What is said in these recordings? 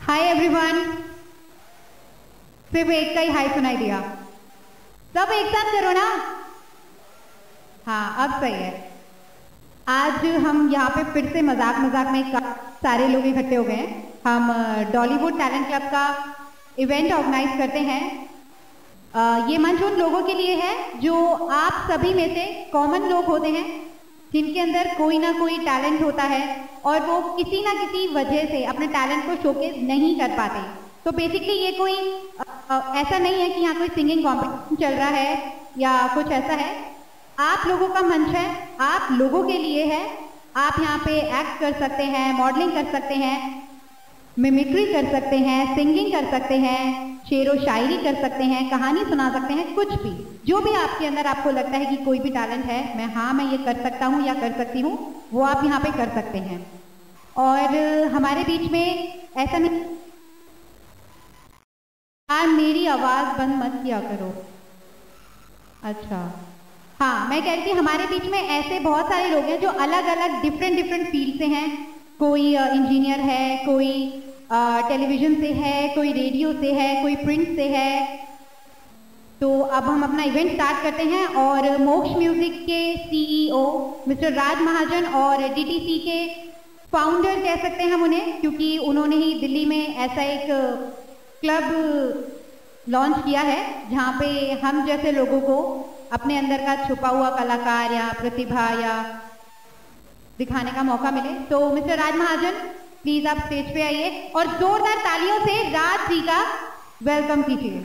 Hi everyone. सिर्फ एक का ही हाय सुनाई दिया। सब एक साथ करो ना। हाँ, अब सही है। आज हम यहाँ पे फिर से मजाक मजाक में सारे लोग इकट्ठे हो गए हैं। हम डॉलीवुड टैलेंट क्लब का इवेंट ऑर्गेनाइज करते हैं। ये मंच उन लोगों के लिए है जो आप सभी में से कॉमन लोग होते हैं, जिनके अंदर कोई ना कोई टैलेंट होता है और वो किसी ना किसी वजह से अपने टैलेंट को शोकेस नहीं कर पाते। तो बेसिकली ये कोई ऐसा नहीं है कि यहाँ कोई सिंगिंग कॉम्पिटिशन चल रहा है या कुछ ऐसा है। आप लोगों का मंच है, आप लोगों के लिए है। आप यहाँ पे एक्ट कर सकते हैं, मॉडलिंग कर सकते हैं, मिमिक्री कर सकते हैं, सिंगिंग कर सकते हैं, शेरो शायरी कर सकते हैं, कहानी सुना सकते हैं, कुछ भी जो भी आपके अंदर आपको लगता है कि कोई भी टैलेंट है, मैं ये कर सकता हूँ या कर सकती हूँ, वो आप यहाँ पे कर सकते हैं। और हमारे बीच में ऐसा नहीं, यार मेरी आवाज बंद मत किया करो। अच्छा, हाँ, मैं कह रही थी हमारे बीच में ऐसे बहुत सारे लोग हैं जो अलग अलग डिफरेंट फील्ड से हैं। कोई इंजीनियर है, कोई टेलीविजन से है, कोई रेडियो से है, कोई प्रिंट से है। तो अब हम अपना इवेंट स्टार्ट करते हैं और मोक्ष म्यूजिक के सीईओ मिस्टर राज महाजन और डीटीसी के फाउंडर कह सकते हैं हम उन्हें, क्योंकि उन्होंने ही दिल्ली में ऐसा एक क्लब लॉन्च किया है जहाँ पे हम जैसे लोगों को अपने अंदर का छुपा हुआ कलाकार या प्रतिभा या दिखाने का मौका मिले। तो मिस्टर राज महाजन, प्लीज आप स्टेज पे आइए और जोरदार तालियों से राज जी का वेलकम कीजिए।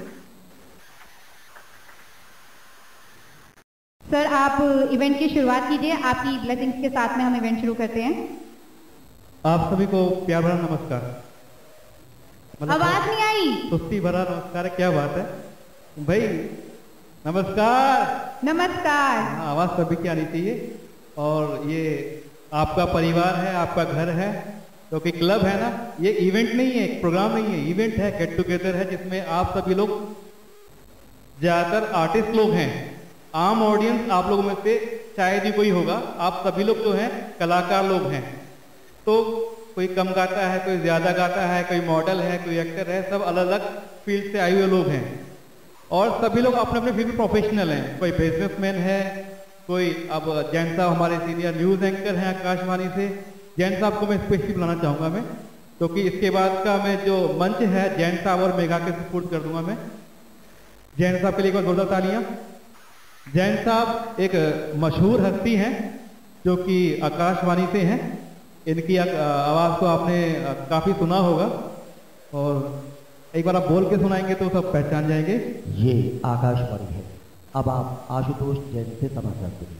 सर, आप इवेंट की शुरुआत कीजिए। आपकी ब्लेसिंग्स के साथ में हम इवेंट शुरू करते हैं। आप सभी को प्यार भरा नमस्कार। आवाज नहीं आई। सुस्ती भरा नमस्कार, क्या बात है भाई। नमस्कार नमस्कार। आवाज सभी की आनी चाहिए। और ये आपका परिवार है, आपका घर है, क्योंकि क्लब है ना, ये इवेंट नहीं है, एक प्रोग्राम नहीं है, इवेंट है, गेट टुगेदर है, जिसमें आप सभी लोग ज्यादातर आर्टिस्ट लोग हैं। आम ऑडियंस आप लोगों में से शायद ही कोई होगा। आप सभी लोग जो हैं कलाकार लोग हैं। तो कोई कम गाता है, कोई ज्यादा गाता है, कोई मॉडल है, कोई एक्टर है, सब अलग अलग फील्ड से आए हुए लोग हैं। और सभी लोग अपने अपने फील्ड में प्रोफेशनल हैं। कोई बिजनेसमैन है, कोई अब जैन साहब हमारे सीनियर न्यूज एंकर हैं आकाशवाणी से। जैन साहब को मैं स्पेशली बुलाना चाहूंगा मैं, क्योंकि इसके बाद का मैं जो मंच है जैन साहब और मेघा के सपोर्ट कर दूंगा मैं। जैन साहब के लिए एक बार जोरदार तालियां। जैन साहब एक मशहूर हस्ती हैं जो कि आकाशवाणी से हैं। इनकी आवाज को आपने काफी सुना होगा और एक बार आप बोल के सुनाएंगे तो सब पहचान जाएंगे। ये आकाशवाणी है। अब आप आशुतोष जैन से समाचार करिए।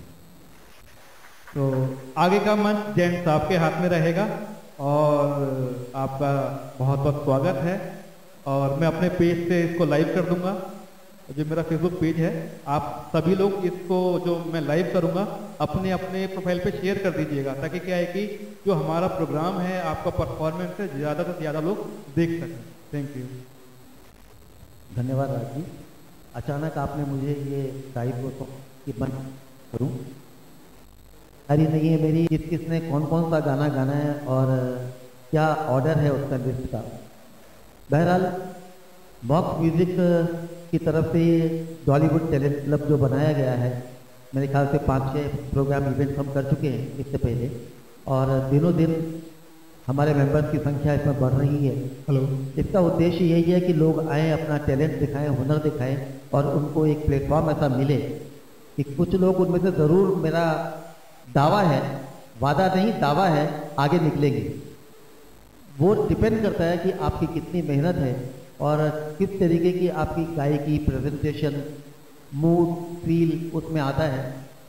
तो आगे का मंच जैन साहब के हाथ में रहेगा और आपका बहुत बहुत स्वागत है। और मैं अपने पेज से इसको लाइव कर दूंगा, जो मेरा फेसबुक पेज है। आप सभी लोग इसको जो मैं लाइव करूंगा अपने अपने प्रोफाइल पे शेयर कर दीजिएगा, ताकि क्या है कि जो हमारा प्रोग्राम है, आपका परफॉर्मेंस है, ज़्यादा से ज़्यादा लोग देख सकें। Thank you. धन्यवाद राज जी। अचानक आपने मुझे ये टाइप की बंद करूं। अरे नहीं है मेरी, किस किसने कौन कौन सा गाना गाना है और क्या ऑर्डर है उसका लिस्ट का। बहरहाल मॉक्स म्यूजिक की तरफ से डॉलीवुड टैलेंट क्लब जो बनाया गया है, मेरे ख्याल से 5-6 प्रोग्राम इवेंट हम कर चुके हैं इससे पहले, और दिनों दिन हमारे मेंबर्स की संख्या इसमें बढ़ रही है। हेलो। इसका उद्देश्य यही है कि लोग आए, अपना टैलेंट दिखाएं, हुनर दिखाएं और उनको एक प्लेटफॉर्म ऐसा मिले कि कुछ लोग उनमें से ज़रूर, मेरा दावा है, वादा नहीं दावा है, आगे निकलेंगे। वो डिपेंड करता है कि आपकी कितनी मेहनत है और किस तरीके की आपकी गायकी, प्रेजेंटेशन, मूड, फील उसमें आता है।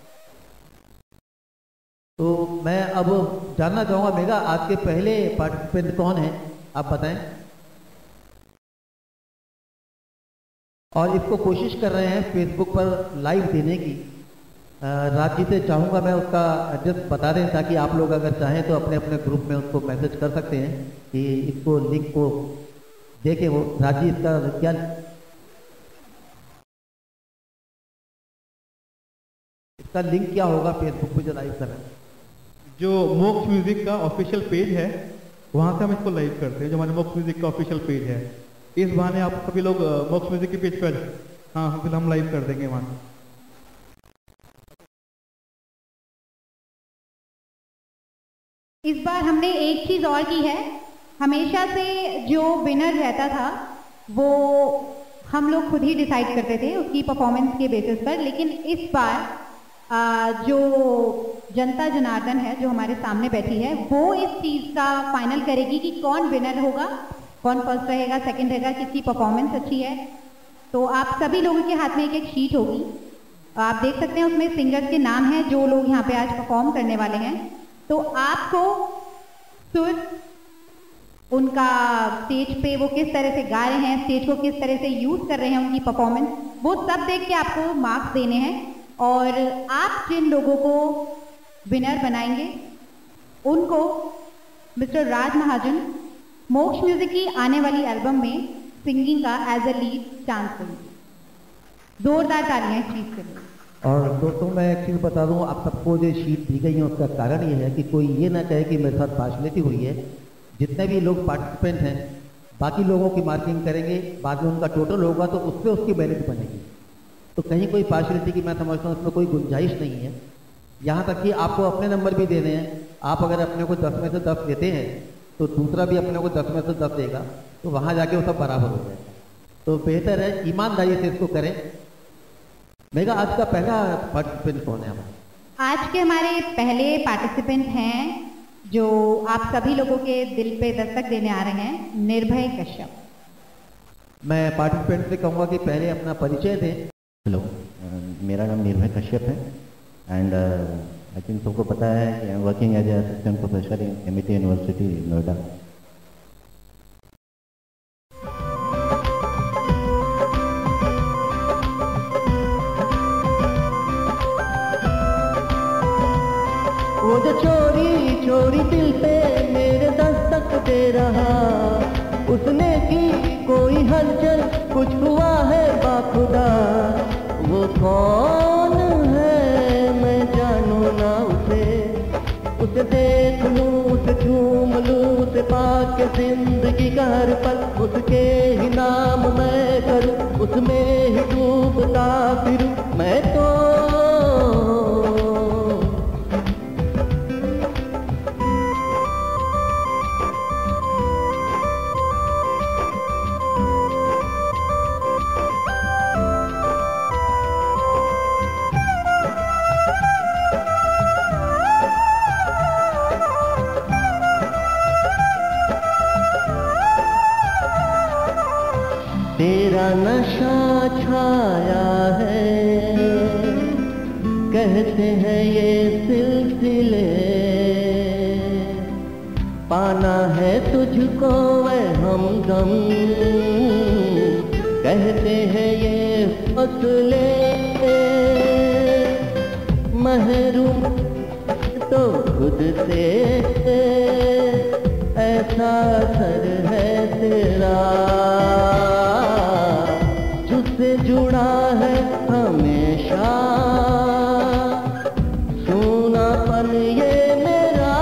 तो मैं अब जानना चाहूँगा, मेघा, आज के पहले पार्टिसिपेंट कौन है, आप बताएं। और इसको कोशिश कर रहे हैं फेसबुक पर लाइव देने की। राज जी से चाहूँगा मैं उसका एड्रेस बता दें, ताकि आप लोग अगर चाहें तो अपने अपने ग्रुप में उसको मैसेज कर सकते हैं कि इसको लिंक को देखें। वो राज जी, इसका क्या, इसका लिंक क्या होगा फेसबुक पे जो लाइव कर रहे हैं? जो मोक्ष म्यूजिक का ऑफिशियल पेज है वहाँ से हम इसको लाइव करते हैं, जो हमारे मॉक्स म्यूजिक का ऑफिशियल पेज है। इस बहाने आप सभी लोग मॉक्स म्यूजिक के पेज पर, हाँ फिर हम लाइव कर देंगे वहाँ। इस बार हमने एक चीज़ और की है। हमेशा से जो विनर रहता था वो हम लोग खुद ही डिसाइड करते थे उसकी परफॉर्मेंस के बेसिस पर, लेकिन इस बार जो जनता जनार्दन है जो हमारे सामने बैठी है वो इस चीज़ का फाइनल करेगी कि कौन विनर होगा, कौन फर्स्ट रहेगा, सेकंड रहेगा, किसकी परफॉर्मेंस अच्छी है। तो आप सभी लोगों के हाथ में एक एक शीट होगी, आप देख सकते हैं उसमें सिंगर्स के नाम हैं जो लोग यहाँ पे आज परफॉर्म करने वाले हैं। तो आपको सुर, उनका स्टेज पे वो किस तरह से गा रहे हैं, स्टेज को किस तरह से यूज़ कर रहे हैं, उनकी परफॉर्मेंस, वो सब देख के आपको मार्क्स देने हैं। और आप जिन लोगों को विनर बनाएंगे उनको मिस्टर राज महाजन मोक्ष म्यूजिक की आने वाली एल्बम में सिंगिंग का एज ए लीड चांस देंगे। जोरदार तालियां इस चीज़ के लिए। और दोस्तों मैं एक चीज़ बता दूं, आप सबको जो शीट दी गई है उसका कारण ये है कि कोई ये ना कहे कि मेरे साथ पार्शलिटी हुई है। जितने भी लोग पार्टिसिपेंट हैं बाकी लोगों की मार्किंग करेंगे, बाद में उनका टोटल होगा तो उस पर उसकी मेरिट बनेगी। तो कहीं कोई पार्शलिटी की मैं समझता हूँ उसमें कोई गुंजाइश नहीं है। यहाँ तक कि आपको अपने नंबर भी देने हैं। आप अगर अपने को 10 में से 10 देते हैं तो दूसरा भी अपने को 10 में से 10 देगा, तो वहाँ जाके वो सब बराबर हो जाएगा। तो बेहतर है ईमानदारी से इसको करें। मेगा आज का पहला पार्टिसिपेंट कौन है हमारा? आज के हमारे पहले पार्टिसिपेंट हैं जो आप सभी लोगों के दिल पे दस्तक देने आ रहे हैं, निर्भय कश्यप। मैं पार्टिसिपेंट से कहूँगा कि पहले अपना परिचय दें। हेलो, मेरा नाम निर्भय कश्यप है एंड आई थिंक सबको पता है कि I am working as a assistant professor in MET university Noida. वो जो चोरी चोरी दिल पे मेरे दस्तक दे रहा, उसने की कोई हलचल, कुछ हुआ है बाखुदा। वो कौन है मैं जानू ना उसे देख लूं, उसे झूम लूं, उसे पाके जिंदगी का हर पल उसके ही नाम मैं करूं, उसमें ही डूबता फिरूं मैं तो। तेरा नशा छाया है, कहते हैं ये सिलसिले, पाना है तुझको वह हमदम, कहते हैं ये फसले। महरूम तो खुद से ऐसा असर है तेरा, जुझसे जुड़ा है हमेशा सूनापन ये मेरा।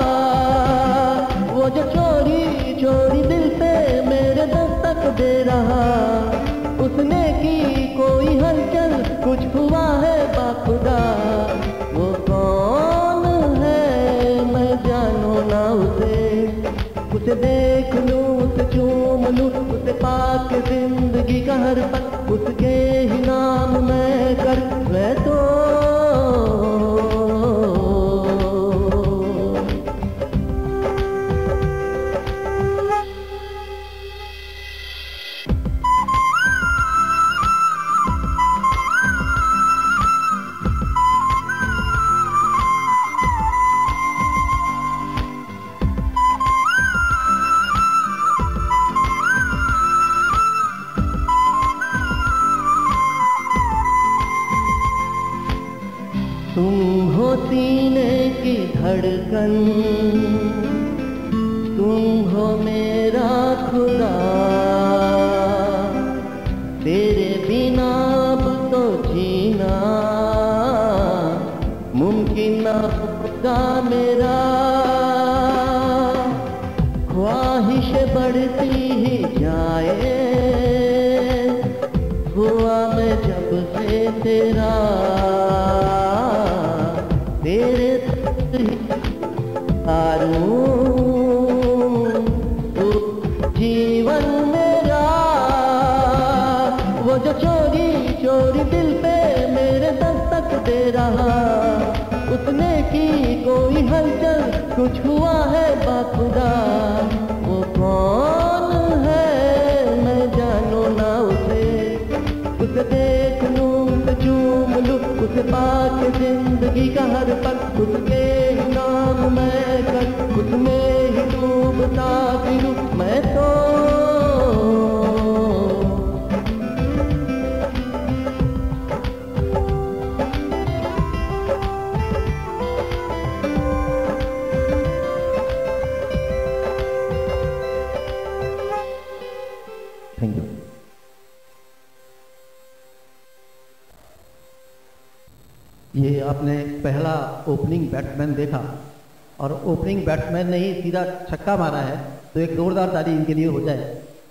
वो जो चोरी चोरी दिल पे मेरे दस्तक दे रहा, उसने की कोई हलचल, कुछ हुआ है बाखुदा। वो कौन है मैं जानू ना उसे देख लूं, उसे चूम लूं, उसे पाके जिंदगी का हर पल उसके ही नाम मैं कर मैं तो। तुम हो सीने की धड़कन, तुम हो मेरा खुदा, तेरे बिना अब तो जीना मुमकिन ना होगा मेरा। चली ही जाए, हुआ मैं जब से तेरा, तेरे हारूं तू जीवन मेरा। वो जो चोरी चोरी दिल पे मेरे दस्तक दे रहा, उसने की कोई हलचल कुछ हुआ है बाखुदा। वो कौन है मैं जानू ना उसे, उसे देख लूं उसे चूम लूं, उसे पाके जिंदगी का हर पल उसके नाम मैं कर, उसमें ही डूबता फिरूं मैं तो। Thank you. ये आपने पहला ओपनिंग बैट्समैन देखा और ओपनिंग बैट्समैन ने ही सीधा छक्का मारा है, तो एक जोरदार ताली इनके लिए हो जाए।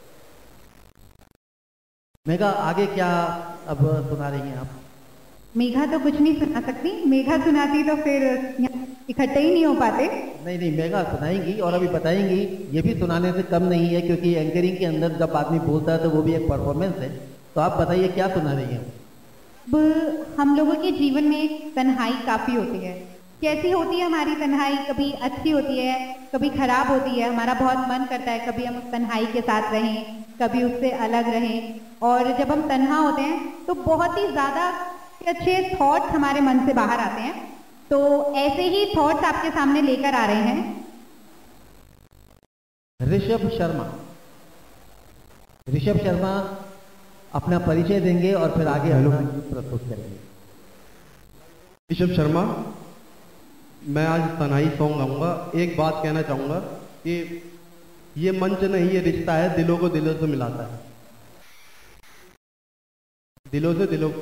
मेघा, आगे क्या अब सुना रही हैं आप? मेघा तो कुछ नहीं सुना सकती, मेघा सुनाती तो फिर इकट्ठे ही नहीं हो पाते। नहीं नहीं, मेघा सुनाएंगी और अभी बताएंगी। ये भी सुनाने से कम नहीं है, क्योंकि एंकरिंग के अंदर जब आदमी बोलता है तो वो भी एक परफॉर्मेंस है। तो आप बताइए क्या सुना रही हैं? हम लोगों के जीवन में एक तन्हाई काफ़ी होती है। कैसी होती है हमारी तन्हाई? कभी अच्छी होती है, कभी खराब होती है। हमारा बहुत मन करता है कभी हम उस तन्हाई के साथ रहें, कभी उससे अलग रहें। और जब हम तन्हा होते हैं तो बहुत ही ज़्यादा अच्छे थॉट्स हमारे मन से बाहर आते हैं। तो ऐसे ही थॉट्स आपके सामने लेकर आ रहे हैं ऋषभ शर्मा। ऋषभ शर्मा अपना परिचय देंगे और फिर आगे हम प्रस्तुत करेंगे। ऋषभ शर्मा, मैं आज तन्हाई सॉन्ग गाऊंगा। एक बात कहना चाहूंगा कि ये मंच नहीं, ये रिश्ता है, दिलों को दिलों से मिलाता है, दिलों से दिलों।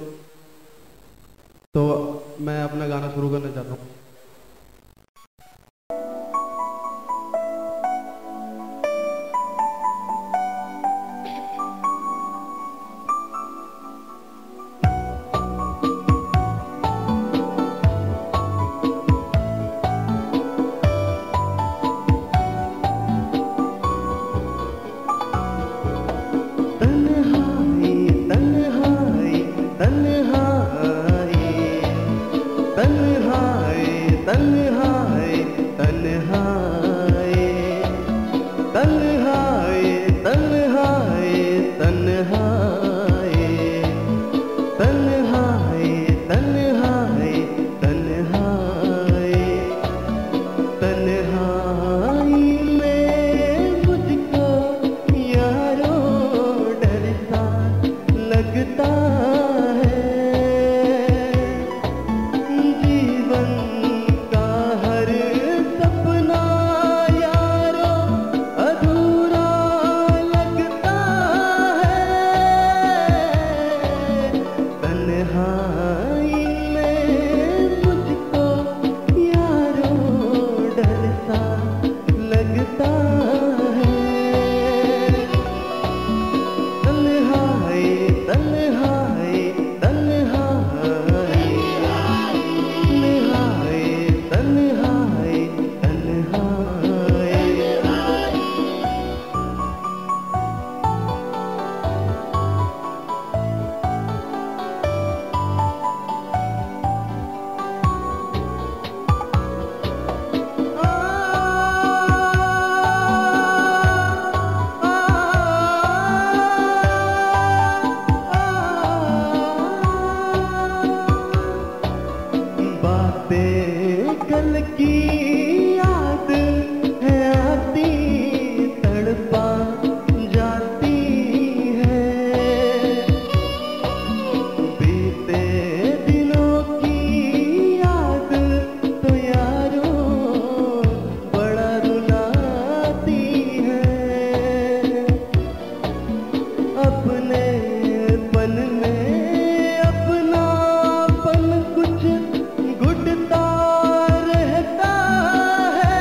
तो मैं अपना गाना शुरू करना चाहता हूँ। अपनापन कुछ घुटता रहता है।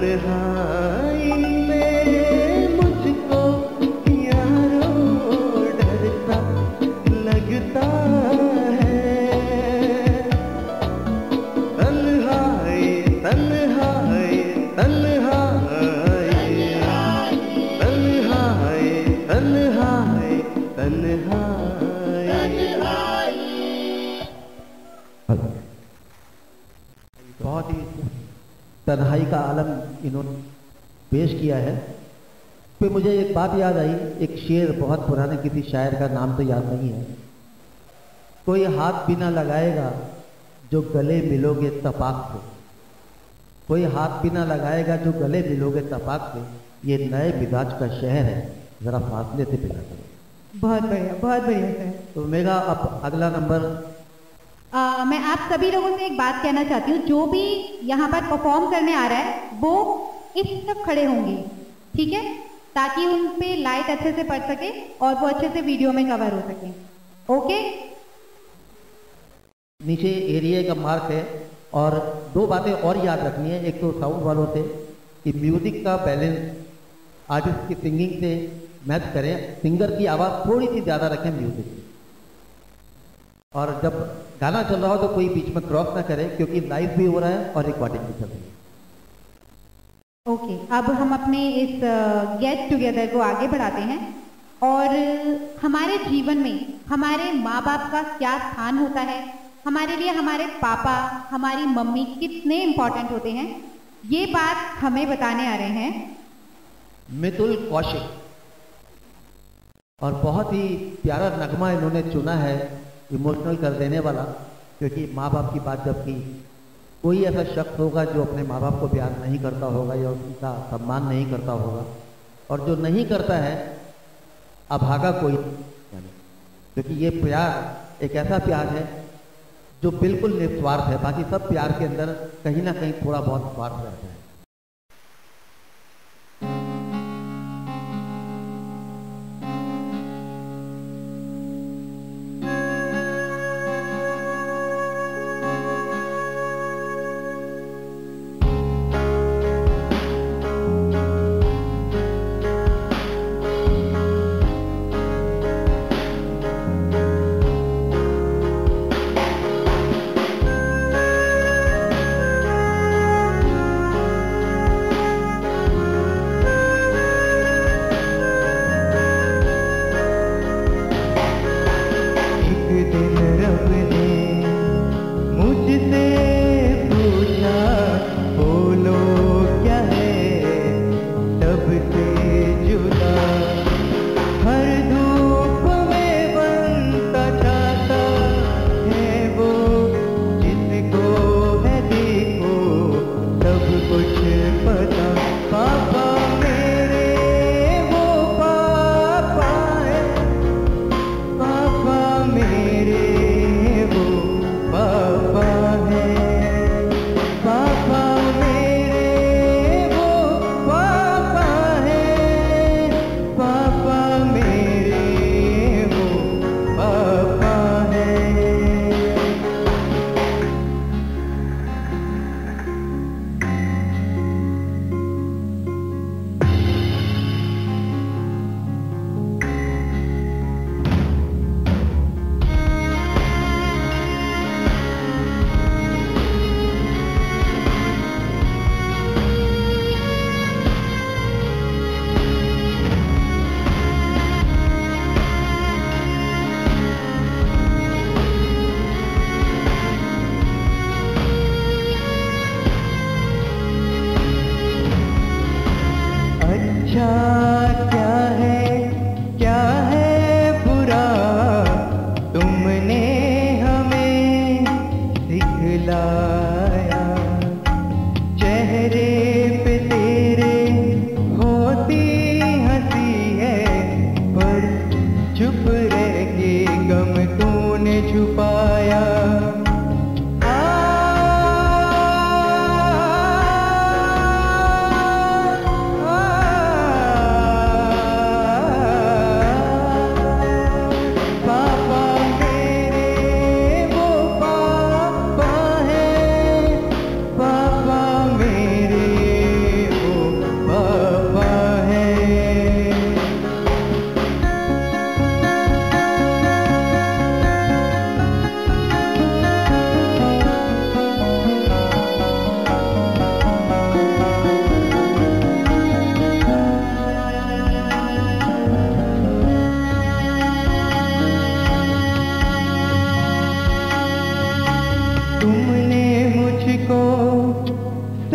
तन्हाई में मुझको यारो डर सा लगता है। तन्हाई तन्हाई तन्हाई तन्हाई तन्हाई तन्हाई। बहुत ही तन्हाई का आलम इन्होंने पेश किया है। फिर मुझे एक बात याद आई, एक शेर बहुत पुराने किसी शायर का नाम तो याद नहीं है। कोई हाथ भी ना लगाएगा जो गले मिलोगे तपाक से, कोई हाथ भी ना लगाएगा जो गले मिलोगे तपाक से, ये नए मिजाज का शहर है, जरा फासले से पिला करो। बहुत बढ़िया सर। तो मेरा अब अगला नंबर। मैं आप सभी लोगों से एक बात कहना चाहती हूँ, जो भी यहाँ पर परफॉर्म करने आ रहा है वो इस तरफ खड़े होंगे, ठीक है, ताकि उन पे लाइट अच्छे से पड़ सके और वो अच्छे से वीडियो में कवर हो सके। ओके, नीचे एरिया का मार्क है। और दो बातें और याद रखनी है। एक तो साउंड वालों से कि म्यूजिक का बैलेंस आर्टिस्ट की सिंगिंग से मैच करें, सिंगर की आवाज़ थोड़ी सी ज़्यादा रखें म्यूजिक से। और जब गाना चल रहा हो तो कोई बीच में क्रॉस ना करे, क्योंकि लाइव भी हो रहा है और रिकॉर्डिंग भी चल रही है। ओके, अब हम अपने इस गेट टुगेदर को आगे बढ़ाते हैं और हमारे जीवन में हमारे माँ बाप का क्या स्थान होता है, हमारे लिए हमारे पापा हमारी मम्मी कितने इम्पोर्टेंट होते हैं, ये बात हमें बताने आ रहे हैं मितुल कौशिक। और बहुत ही प्यारा नगमा इन्होंने चुना है, इमोशनल कर देने वाला। क्योंकि माँ बाप की बात जब की, कोई ऐसा शख्स होगा जो अपने माँ बाप को प्यार नहीं करता होगा या उनका सम्मान नहीं करता होगा, और जो नहीं करता है अभागा कोई, क्योंकि ये प्यार एक ऐसा प्यार है जो बिल्कुल निस्वार्थ है। बाकी सब प्यार के अंदर कहीं ना कहीं थोड़ा बहुत स्वार्थ रहता है।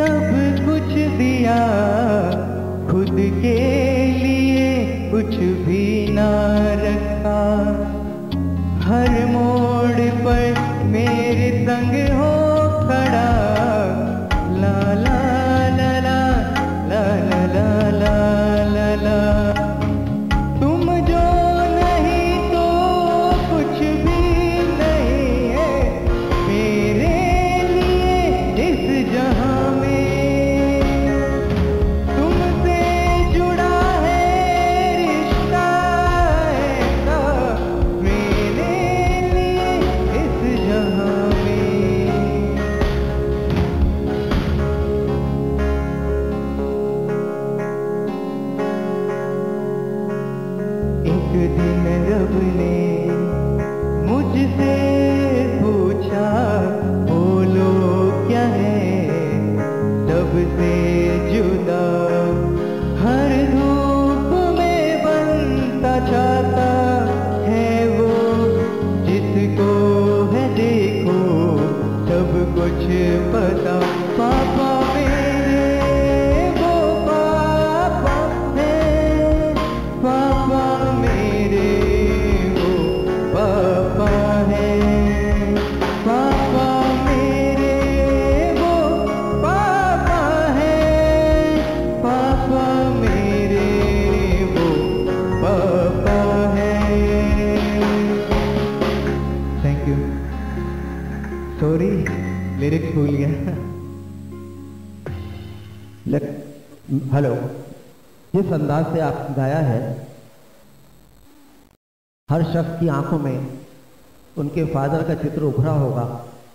सब कुछ दिया, खुद के लिए कुछ भी ना रखा। हर मोड़ पर मेरे संग हो खड़ा, ला ला ला ला ला ला ला ला ला। तुम जो नहीं तो कुछ भी नहीं है मेरे लिए इस जहां में। तुमसे जुड़ा है रिश्ता ऐसा मेरे लिए इस जहां में। एक दिन रब ने मुझसे पूछा, बोलो क्या है सबसे जुदा। हर धूप में बनता जाता है वो, जिसको है देखो सब कुछ पता। पापा मेरे वो पापा है, पापा मेरे वो पापा है, पापा मेरे वो पापा है, पापा मेरे वो पापा है। Thank you. सॉरी लिरिक्स भूल गया। हेलो, जिस अंदाज से आप गाया है, हर शख्स की आंखों में उनके फादर का चित्र उभरा होगा।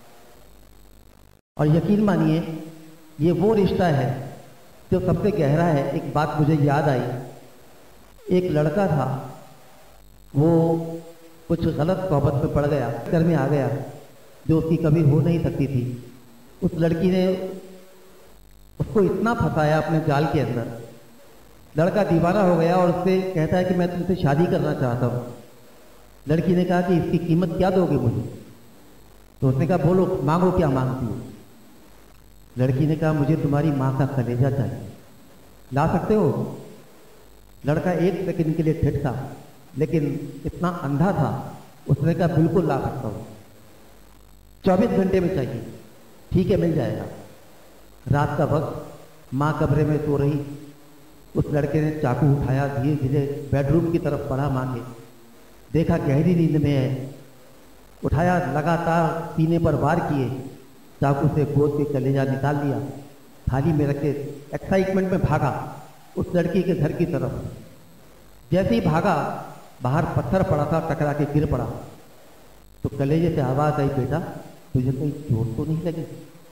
और यकीन मानिए ये वो रिश्ता है जो सबसे गहरा है। एक बात मुझे याद आई, एक लड़का था, वो कुछ गलत सोबत में पड़ गया, घर में आ गया जो उसकी कभी हो नहीं सकती थी। उस लड़की ने उसको इतना फंसाया अपने जाल के अंदर, लड़का दीवाना हो गया और उससे कहता है कि मैं तुमसे शादी करना चाहता हूँ। लड़की ने कहा कि इसकी कीमत क्या दोगे मुझे? तो उसने कहा बोलो, मांगो क्या मांगती हो? लड़की ने कहा मुझे तुम्हारी माँ का कलेजा चाहिए, ला सकते हो? लड़का एक सेकंड के लिए ठिठका, लेकिन इतना अंधा था, उसने कहा बिल्कुल ला सकता हूँ, 24 घंटे में चाहिए। ठीक है, मिल जाएगा। रात का वक्त, माँ कमरे में सो रही, उस लड़के ने चाकू उठाया, धीरे धीरे बेडरूम की तरफ बढ़ा माँ के, देखा गहरी नींद में है, उठाया, लगातार सीने पर वार किए, चाकू से गोद के कलेजा निकाल लिया, थाली में रखे एक्साइटमेंट में भागा उस लड़की के घर की तरफ। जैसे ही भागा, बाहर पत्थर पड़ा था, टकरा के गिर पड़ा। तो कलेजे से आवाज आई, बेटा तुझे कोई चोट तो नहीं लगी?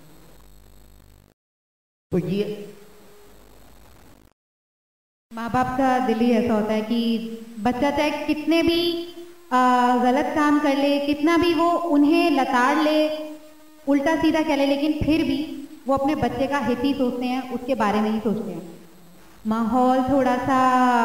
तो ये माँ बाप का दिल ही ऐसा होता है कि बच्चा चाहे कितने भी गलत काम कर ले, कितना भी वो उन्हें लताड़ ले, उल्टा सीधा कह ले, लेकिन फिर भी वो अपने बच्चे का हित ही सोचते हैं, उसके बारे में ही सोचते हैं। माहौल थोड़ा सा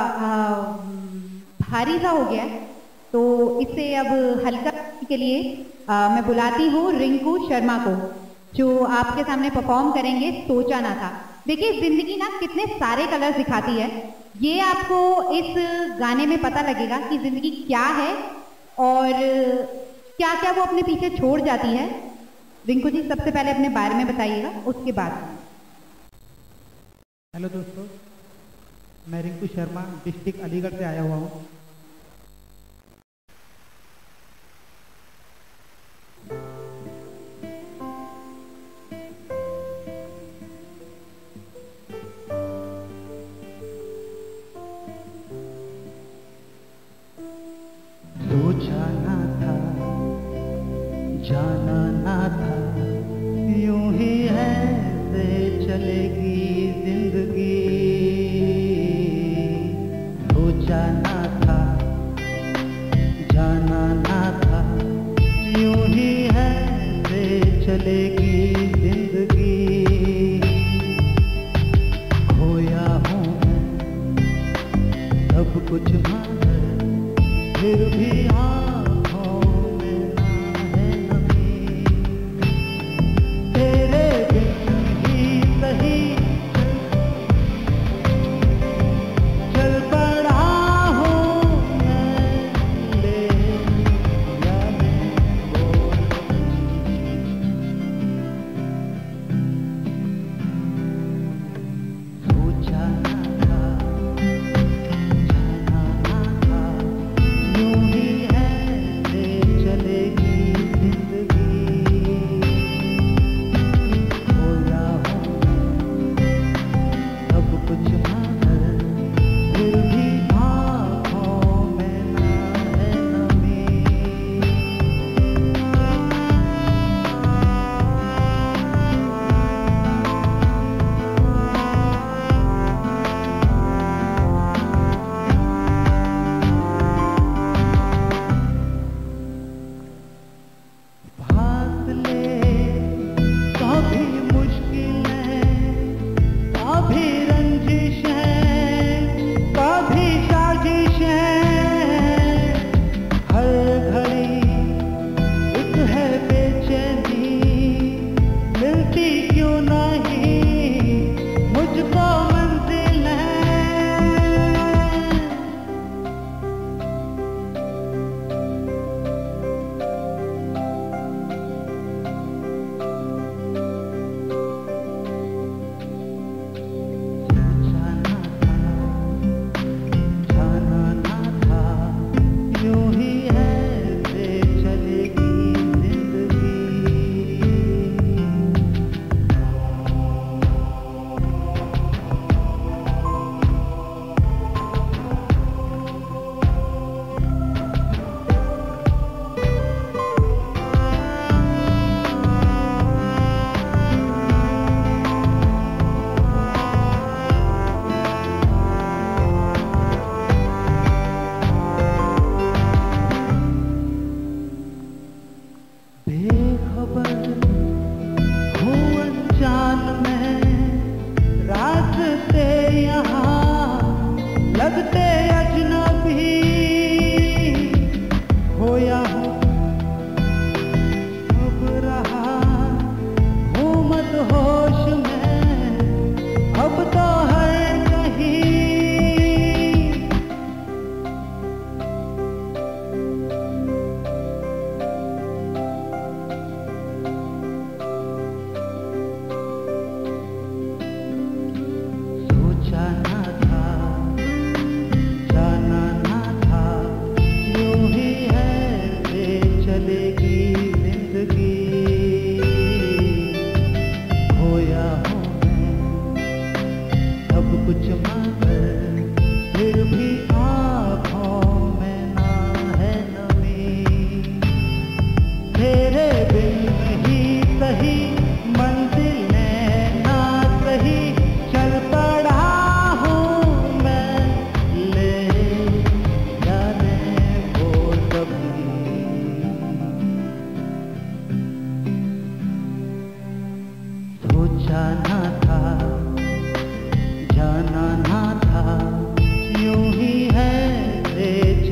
भारी सा हो गया है, तो इससे अब हल्का के लिए मैं बुलाती हूँ रिंकू शर्मा को, जो आपके सामने परफॉर्म करेंगे सोचा ना था। देखिए, जिंदगी ना कितने सारे कलर दिखाती है, ये आपको इस गाने में पता लगेगा कि जिंदगी क्या है और क्या क्या वो अपने पीछे छोड़ जाती है। रिंकू जी, सबसे पहले अपने बारे में बताइएगा, उसके बाद। हेलो दोस्तों, मैं रिंकू शर्मा डिस्ट्रिक्ट अलीगढ़ से आया हुआ हूँ। सोचा ना था, जाना ना था, यूं ही ऐसे चलेगी जिंदगी। सोचा ना था,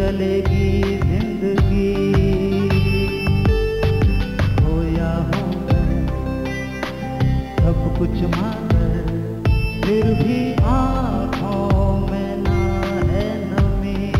चलेगी जिंदगी, खोया हूँ मैं सब कुछ मांगर, फिर भी आँखों में ना है नमी।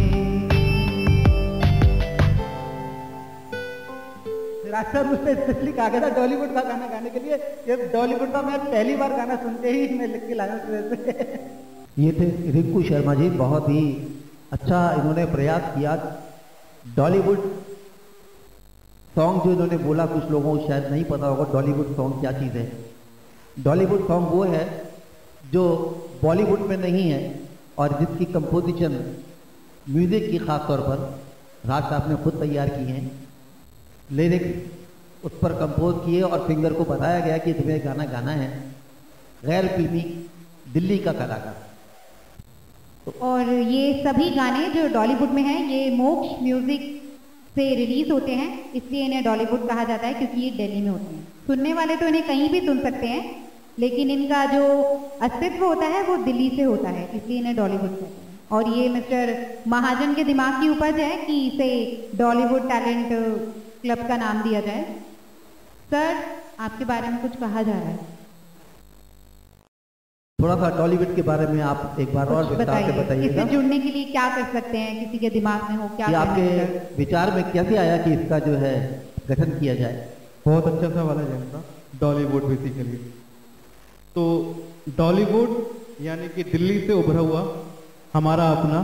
रास्ता मुझसे स्पेशली कहा गया था डॉलीवुड का गाना गाने के लिए। ये डॉलीवुड का मैं पहली बार गाना सुनते ही मैं लिख के लाया सुबह से। ये थे रिंकू शर्मा जी, बहुत ही अच्छा इन्होंने प्रयास किया। डॉलीवुड सॉन्ग जो इन्होंने बोला, कुछ लोगों को शायद नहीं पता होगा डॉलीवुड सॉन्ग क्या चीज़ है। डॉलीवुड सॉन्ग वो है जो बॉलीवुड में नहीं है और जिसकी कंपोजिशन म्यूजिक की खास तौर पर राज साहब ने खुद तैयार की हैं, लिरिक्स उस पर कंपोज किए और सिंगर को बताया गया कि तुम्हें गाना गाना है, गैर फिल्मी दिल्ली का कलाकार। और ये सभी गाने जो डॉलीवुड में हैं ये मोक्ष म्यूजिक से रिलीज होते हैं, इसलिए इन्हें डॉलीवुड कहा जाता है क्योंकि ये दिल्ली में होते हैं। सुनने वाले तो इन्हें कहीं भी सुन सकते हैं, लेकिन इनका जो अस्तित्व होता है वो दिल्ली से होता है, इसलिए इन्हें डॉलीवुड कहते हैं। और ये मिस्टर महाजन के दिमाग की उपज है कि इसे डॉलीवुड टैलेंट क्लब का नाम दिया जाए। सर, आपके बारे में कुछ कहा जा रहा है? थोड़ा सा टॉलीवुड के बारे में आप एक बार और विस्तार से बताइएगा। इससे जुड़ने के लिए क्या कर सकते हैं, किसी के दिमाग में हो क्या कि आपके विचार में कैसे आया कि इसका जो है गठन किया जाए? बहुत अच्छा सवाल है जनता। डॉलीवुड बेसिकली तो डॉलीवुड यानी कि दिल्ली से उभरा हुआ हमारा अपना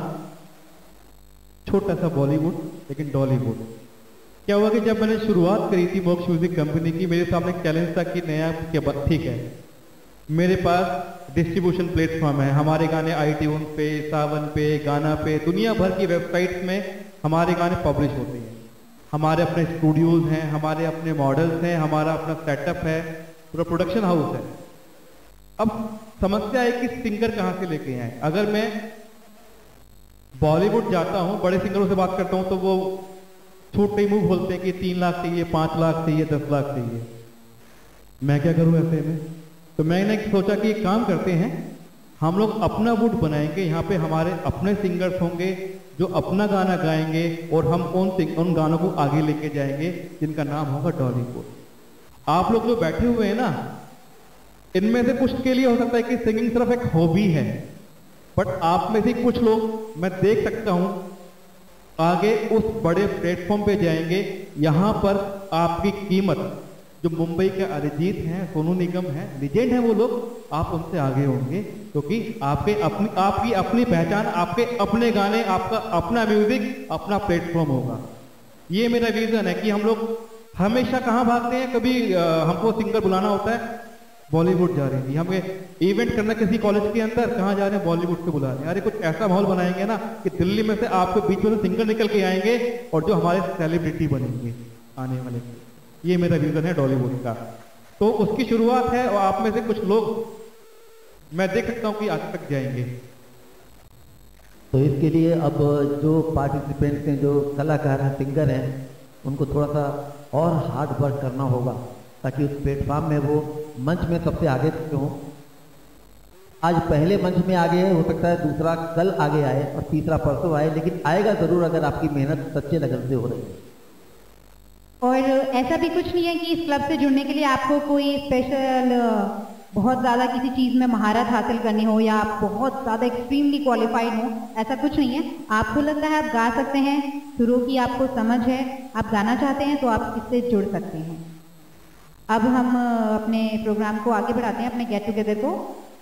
छोटा सा बॉलीवुड, लेकिन डॉलीवुड। क्या हुआ कि जब मैंने शुरुआत करी थी मोक्ष म्यूजिक कंपनी की, मेरे सामने एक चैलेंज था कि नया क्या बात, ठीक है मेरे पास डिस्ट्रीब्यूशन प्लेटफॉर्म है, हमारे गाने आईट्यून पे, सावन पे, गाना पे, दुनिया भर की वेबसाइट्स में हमारे गाने पब्लिश होते हैं, हमारे अपने स्टूडियोज हैं, हमारे अपने मॉडल्स हैं, हमारा अपना सेटअप है, पूरा प्रोडक्शन हाउस है। अब समस्या है कि सिंगर कहाँ से लेके आए। अगर मैं बॉलीवुड जाता हूँ, बड़े सिंगरों से बात करता हूँ तो वो छोटे ही मुंह बोलते हैं कि 3 लाख चाहिए, 5 लाख चाहिए, 10 लाख चाहिए। मैं क्या करूँ ऐसे में? तो मैंने सोचा कि एक काम करते हैं, हम लोग अपना वुड बनाएंगे, यहाँ पे हमारे अपने सिंगर्स होंगे जो अपना गाना गाएंगे और हम उन गानों को आगे लेके जाएंगे जिनका नाम होगा डॉलीवुड। आप लोग जो बैठे हुए हैं ना, इनमें से कुछ के लिए हो सकता है कि सिंगिंग सिर्फ एक हॉबी है, बट आप में से कुछ लोग मैं देख सकता हूं आगे उस बड़े प्लेटफॉर्म पे जाएंगे। यहां पर आपकी कीमत, जो मुंबई के अरिजीत हैं, सोनू निगम हैं, लीजेंड हैं वो लोग, आप उनसे आगे होंगे क्योंकि आपकी अपनी पहचान, आपके अपने गाने, आपका अपना म्यूजिक, अपना प्लेटफॉर्म होगा। ये मेरा विजन है कि हम लोग हमेशा कहाँ भागते हैं, कभी हमको सिंगर बुलाना होता है बॉलीवुड जा रही थी, हमें इवेंट करना किसी कॉलेज के अंदर, कहाँ जा रहे हैं बॉलीवुड से बुला रहे हैं। अरे कुछ ऐसा माहौल बनाएंगे ना कि दिल्ली में से आपके बीच में से सिंगर निकल के आएंगे और जो हमारे सेलिब्रिटी बनेंगे आने वाले। ये मेरा विजन है डॉलीवुड का। तो उसकी शुरुआत है और आप में से कुछ लोग मैं देख सकता हूँ कि आगे तक जाएंगे। तो इसके लिए अब जो पार्टिसिपेंट्स हैं, जो कलाकार हैं, सिंगर हैं, उनको थोड़ा सा और हार्ड वर्क करना होगा ताकि उस प्लेटफॉर्म में वो मंच में सबसे आगे हों। आज पहले मंच में आगे है, हो सकता है दूसरा कल आगे आए और तीसरा परसों आए, लेकिन आएगा जरूर अगर आपकी मेहनत सच्चे लगन से हो रही है। और ऐसा भी कुछ नहीं है कि इस क्लब से जुड़ने के लिए आपको कोई स्पेशल बहुत ज़्यादा किसी चीज़ में महारत हासिल करनी हो या आप बहुत ज़्यादा एक्सट्रीमली क्वालिफाइड हो, ऐसा कुछ नहीं है। आपको लगता है आप गा सकते हैं, सुरों की आपको समझ है, आप गाना चाहते हैं तो आप इससे जुड़ सकते हैं। अब हम अपने प्रोग्राम को आगे बढ़ाते हैं, अपने गेट टुगेदर को।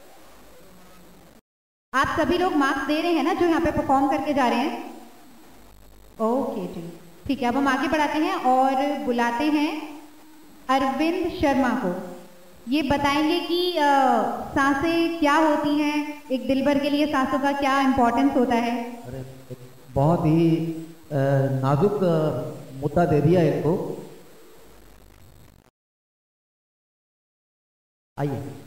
आप सभी लोग मार्क्स दे रहे हैं ना जो यहाँ पे परफॉर्म करके जा रहे हैं? ओके जी, ठीक है। अब हम आगे बढ़ाते हैं और बुलाते हैं अरविंद शर्मा को। ये बताएंगे कि सांसें क्या होती हैं, एक दिलबर के लिए सांसों का क्या इम्पोर्टेंस होता है। बहुत ही नाजुक मुद्दा दे दिया इनको। आइए।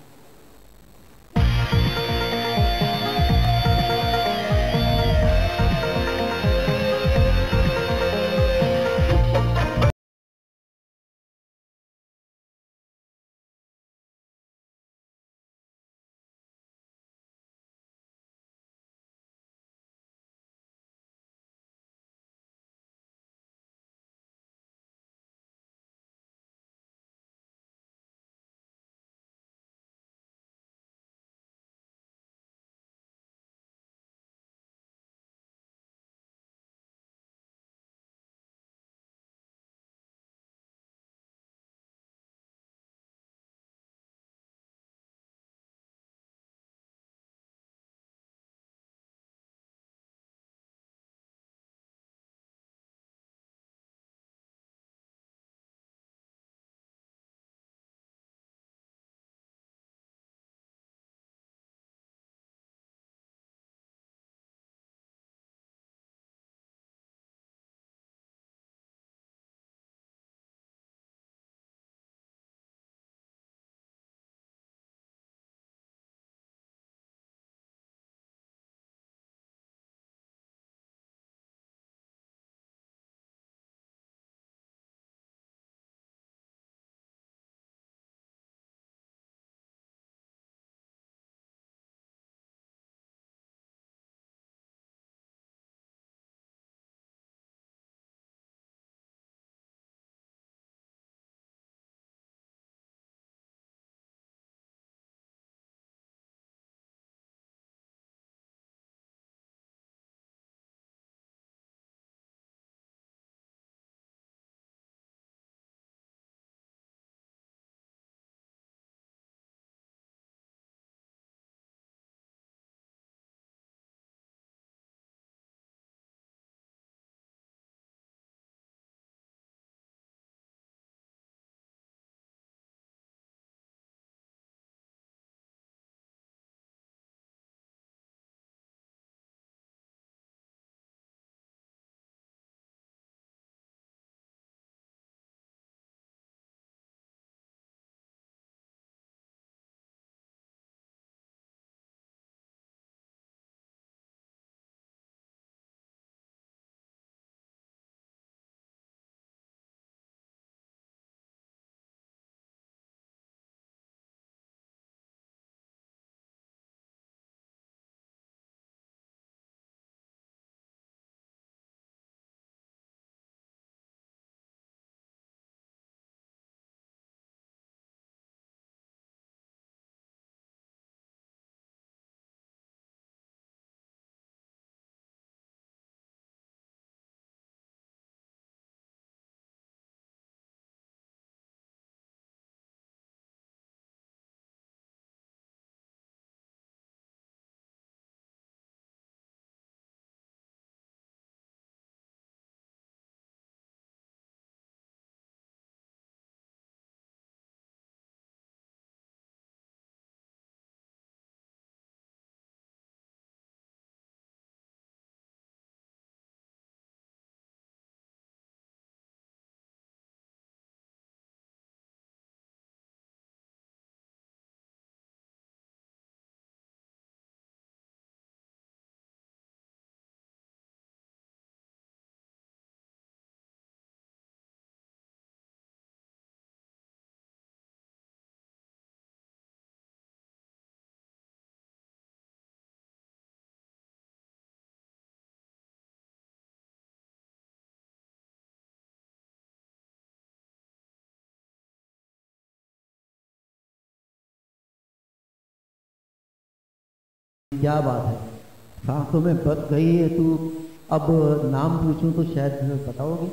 क्या बात है, सांसों में बस गई है तू। अब नाम पूछूं तो शायद बताओगे?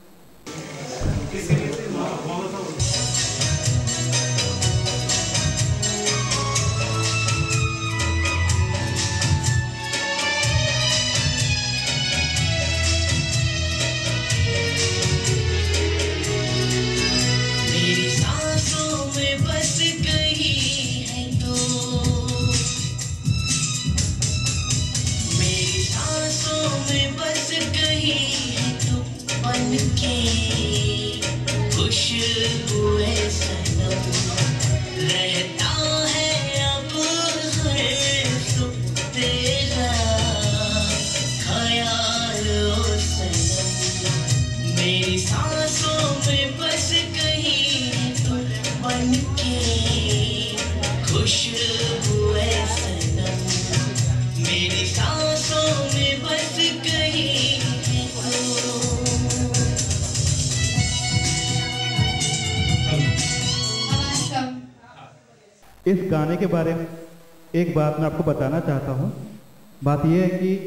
इस गाने के बारे में एक बात मैं आपको बताना चाहता हूँ। बात यह है कि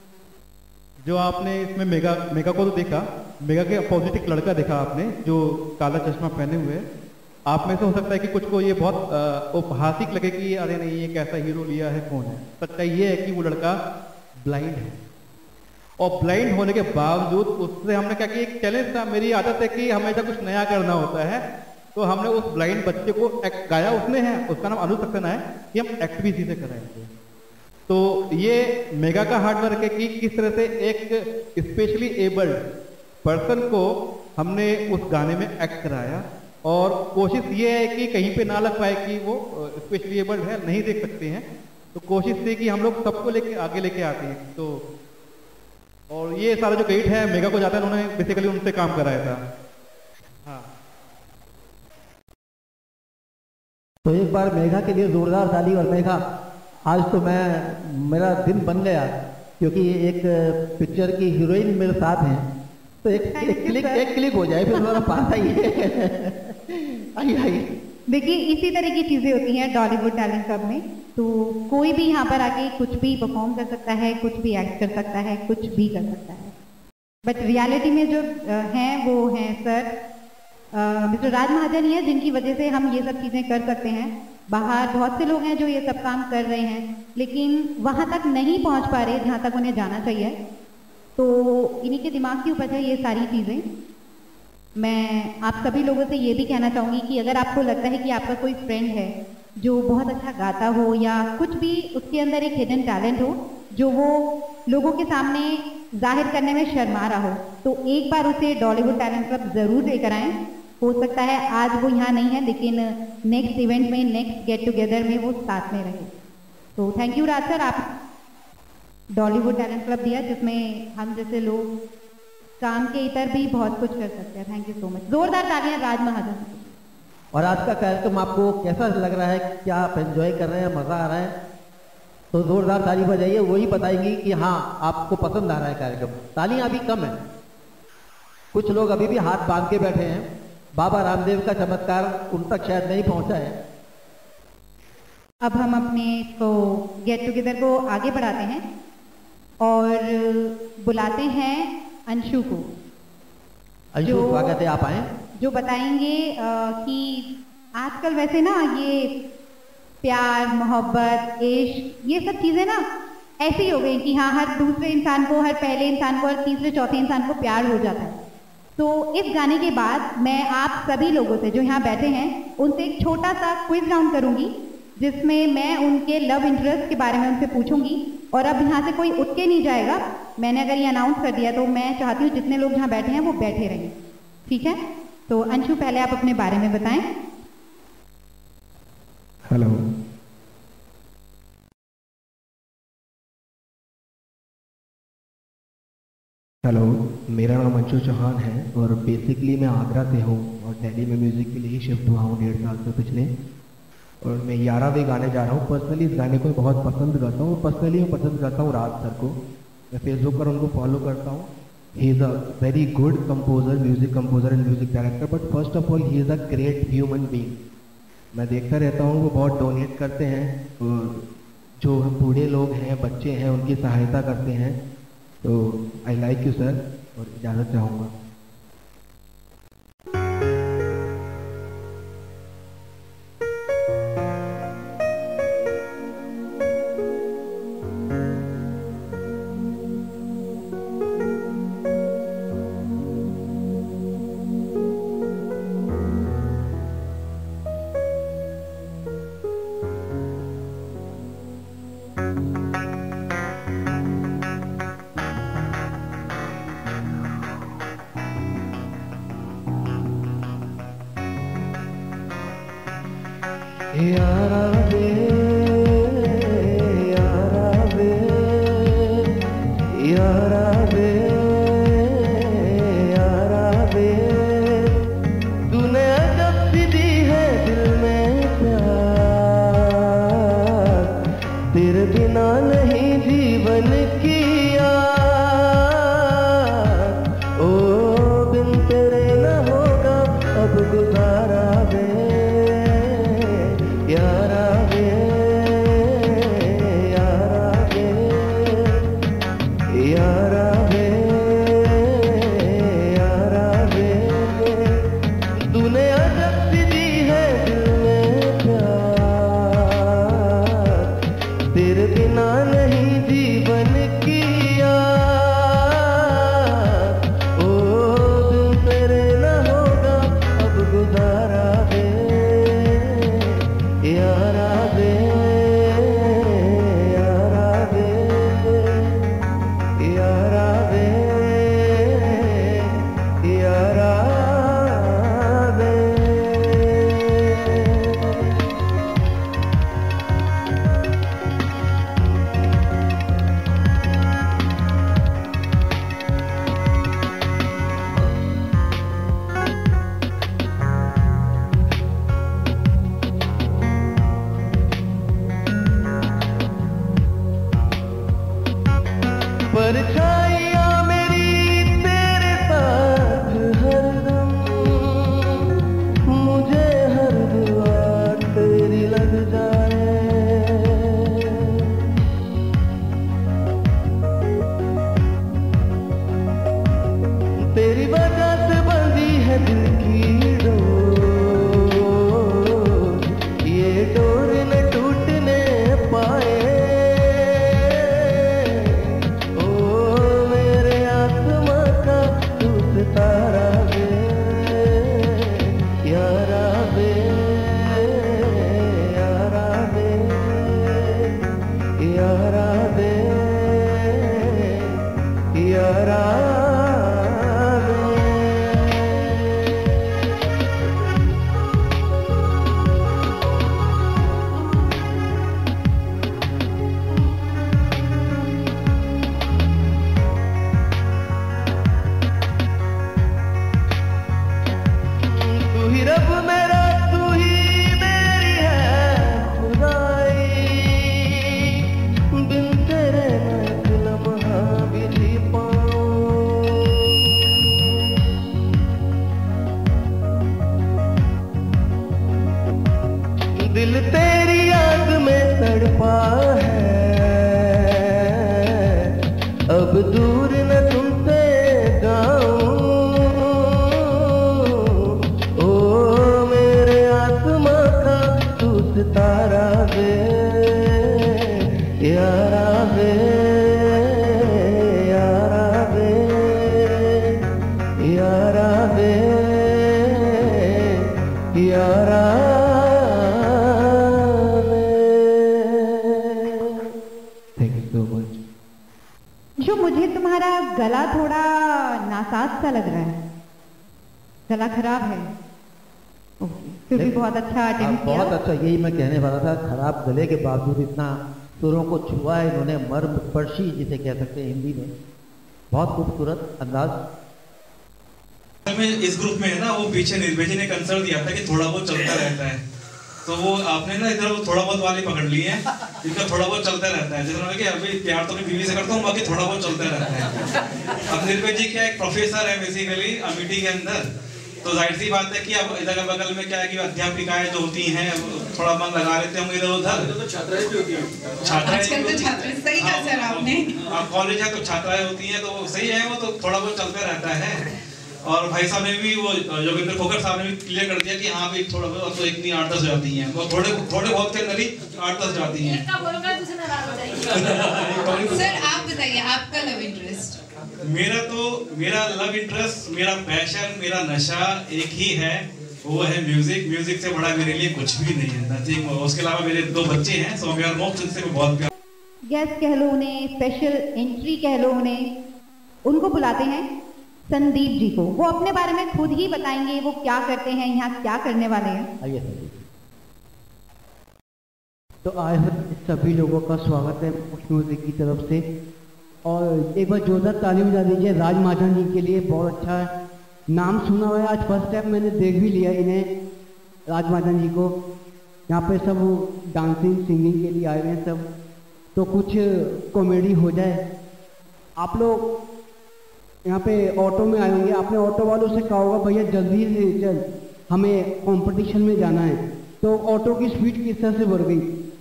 जो आपने इसमें मेगा को तो देखा, मेगा के अपोजिट एक लड़का देखा आपने जो काला चश्मा पहने हुए है। आप में से हो सकता है कि कुछ को ये बहुत उपहासिक लगे कि अरे नहीं ये कैसा हीरो लिया है, कौन है। सच्चाई ये है कि वो लड़का ब्लाइंड है और ब्लाइंड होने के बावजूद उससे हमने क्या किया, एक चैलेंज था। मेरी आदत है कि हमेशा कुछ नया करना होता है, तो हमने उस ब्लाइंड बच्चे को गाया उसने है, उसका नाम अनुज सक्सेना है, कि हम एक्ट भी इसी से कराएंगे। तो ये मेगा का हार्ड वर्क है कि किस तरह से एक स्पेशली एबल्ड पर्सन को हमने उस गाने में एक्ट कराया। और कोशिश ये है कि कहीं पे ना लग पाए कि वो स्पेशली एबल्ड है, नहीं देख सकते हैं। तो कोशिश थी कि हम लोग सबको लेके आगे लेके आते हैं। तो और ये सारा जो क्रेडिट है मेगा को जाता है, उन्होंने बेसिकली उनसे काम कराया था। हाँ, तो एक बार मेघा के लिए जोरदार ताली। और मेघा, आज तो मेरा दिन बन गया, क्योंकि एक पिक्चर की हीरोइन मेरे साथ हैं, तो एक क्लिक हो जाए फिर मेरा पास आई। देखिए इसी तरह की चीजें होती हैं डॉलीवुड टैलेंट क्लब में। तो कोई भी यहाँ पर आके कुछ भी परफॉर्म कर सकता है, कुछ भी एक्ट कर सकता है, कुछ भी कर सकता है। बट रियलिटी में जो हैं वो हैं सर मिस्टर राज महाजन ही है, जिनकी वजह से हम ये सब चीज़ें कर सकते हैं। बाहर बहुत से लोग हैं जो ये सब काम कर रहे हैं, लेकिन वहाँ तक नहीं पहुँच पा रहे जहाँ तक उन्हें जाना चाहिए। तो इन्हीं के दिमाग की उपज है ये सारी चीज़ें। मैं आप सभी लोगों से ये भी कहना चाहूँगी कि अगर आपको लगता है कि आपका कोई फ्रेंड है जो बहुत अच्छा गाता हो या कुछ भी उसके अंदर एक हिडन टैलेंट हो जो वो लोगों के सामने जाहिर करने में शर्मा रहा हो, तो एक बार उसे डॉलीवुड टैलेंट क्लब ज़रूर लेकर आएँ। हो सकता है आज वो यहाँ नहीं है, लेकिन नेक्स्ट इवेंट में, नेक्स्ट गेट टुगेदर में वो साथ में रहे। तो थैंक यू राज सर, आप डॉलीवुड टैलेंट क्लब दिया जिसमें हम जैसे लोग काम के इतर भी बहुत कुछ कर सकते हैं। Thank you so much. जोरदार तालियां राज महाजन। और आज का कार्यक्रम आपको कैसा लग रहा है? क्या आप एंजॉय कर रहे हैं, मजा आ रहा है? तो जोरदार ताली बजाइए, वही बताएंगी कि हाँ आपको पसंद आ रहा है कार्यक्रम। तालियां अभी कम है, कुछ लोग अभी भी हाथ बांध के बैठे हैं। बाबा रामदेव का चमत्कार उन तक शायद नहीं पहुंचा है। अब हम अपने इसको गेट टुगेदर को आगे बढ़ाते हैं और बुलाते हैं अंशु को। अंशु स्वागत है, आप आए। जो बताएंगे कि आजकल वैसे ना ये प्यार, मोहब्बत, इश्क, ये सब चीज़ें ना ऐसी हो गई कि हाँ हर दूसरे इंसान को, हर पहले इंसान को, हर तीसरे चौथे इंसान को प्यार हो जाता है। तो इस गाने के बाद मैं आप सभी लोगों से जो यहाँ बैठे हैं उनसे एक छोटा सा क्विज राउंड करूँगी, जिसमें मैं उनके लव इंटरेस्ट के बारे में उनसे पूछूंगी। और अब यहाँ से कोई उठ के नहीं जाएगा। मैंने अगर ये अनाउंस कर दिया तो मैं चाहती हूँ जितने लोग यहाँ बैठे हैं वो बैठे रहें, ठीक है? तो अंशु पहले आप अपने बारे में बताएं। हेलो, हेलो, मेरा नाम अंशु चौहान है और बेसिकली मैं आगरा से हूँ और दिल्ली में म्यूज़िक के लिए ही शिफ्ट हुआ हूँ 1.5 साल से पिछले। और मैं 11वें गाने जा रहा हूँ। पर्सनली इस गाने को बहुत पसंद करता हूँ। पर्सनली मैं पसंद करता हूँ राज सर को। मैं फेसबुक पर उनको फॉलो करता हूँ। He is a very good composer, music composer and music director, but first of all he is a great human being. मैं देखता रहता हूँ वो बहुत डोनेट करते हैं, जो बूढ़े लोग हैं, बच्चे हैं, उनकी सहायता करते हैं। तो आई लाइक यू सर, और इजाज़त चाहूँगा। यारा वे, यारा वे, यारा वे, यारा वे, तूने अजब सी दी है दिल में प्यार, तेरे बिना नहीं जीवन की यार, ओ बिन तेरे न होगा अब गुजारा वे, यारा वे, यारा वे, यारा वे, यारा वे, तूने अजब सी दी है दिल में प्यार, तेरे बिना नहीं जीवन की यार, ओ बिन तेरे न होगा अब गुजारा वे, यारा वे, यारा वे, यारा वे, यारा वे। परछाइयाँ मेरी तेरे साथ हरदम, मुझे हर दुआ तेरी लग जाए, तेरी वजह से बंधी है दिल की डोर, ये डोर न टूटने पाए, तारा वे, यारा वे, यारा वे, यारा वे, यारा वे। तू ही रब मेरा, तू ही मेरी है खुदाई, बिन तेरे मैं एक लम्हा भी जी पाऊं, दिल तेरी याद में तड़पा है, अब दूर न तुमसे जाऊं, ओ मेरे आत्मा का तू सितारा वे, यारा वे, यारा वे, यारा वे, यारा वे। Thank you so much. जो मुझे तुम्हारा गला थोड़ा नासाज सा लग रहा है, गला खराब है। ओके, फिर भी बहुत अच्छा अटेम्प्ट किया। बहुत अच्छा, यही मैं कहने वाला था। खराब गले के बावजूद इतना सुरों को छुआ है इन्होंने, मर्म स्पर्शी जिसे कह सकते हैं हिंदी में। बहुत खूबसूरत अंदाज। में इस ग्रुप में है ना, वो पीछे निर्भय जी ने कंसर्ट दिया था कि थोड़ा बहुत चलता रहता है, तो वो आपने ना इधर वो थोड़ा बहुत वाले पकड़ लिए हैं, इनका थोड़ा बहुत चलता रहता है। जैसे कि अभी प्यार तो मैं बीवी से करता हूँ, बाकी थोड़ा बहुत चलता रहता है। अब निर्भय जी क्या एक प्रोफेसर है बेसिकली अमेठी के अंदर, तो जाहिर सी बात है कि अब इधर बगल में क्या है कि अध्यापिकाएं जो होती हैं थोड़ा मन लगा लेते होंगे इधर उधर, तो छात्राएं भी होती हैं, छात्राएं सही कहा सर आपने। अब कॉलेज है तो छात्राएं होती हैं, तो सही है, वो तो थोड़ा बहुत चलता रहता है। और भाई साहब ने भी, वो योगेंद्र खोखर साहब ने भी क्लियर कर दिया कि हाँ भी थोड़ा बहुत तो इतनी 8-10 जाती हैं, वो थोड़े बहुत के अंदर ही 8-10 जाती हैं। सर आप बताइए आपका लव इंटरेस्ट। मेरा लव इंटरेस्ट, मेरा पैशन, मेरा नशा एक ही है, वो है म्यूजिक। म्यूजिक से बड़ा मेरे लिए कुछ भी नहीं है, नथिंग। उसके अलावा मेरे 2 बच्चे हैं, सौम्या और मोक्ष, जिनसे मैं बहुत प्यार। गेस्ट कह लो उन्हें, स्पेशल एंट्री कह लो उन्हें, उनको बुलाते हैं संदीप जी को। वो अपने बारे में खुद ही बताएंगे वो क्या करते हैं, यहाँ क्या करने वाले हैं। आइए संदीप। तो आए हुए सभी लोगों का स्वागत है म्यूजिक की तरफ से, और एक बार जोरदार ताली बजा दीजिए राज महाजन जी के लिए। बहुत अच्छा है, नाम सुना हुआ है, आज फर्स्ट टाइम मैंने देख भी लिया इन्हें, राज महाजन जी को। यहाँ पे सब डांसिंग सिंगिंग के लिए आए हुए हैं सब, तो कुछ कॉमेडी हो जाए। आप लोग यहाँ पे ऑटो में आए होंगे, आपने ऑटो वालों से कहा होगा भैया जल्दी से चल, हमें कंपटीशन में जाना है। तो ऑटो की स्पीड किस तरह से बढ़ गई,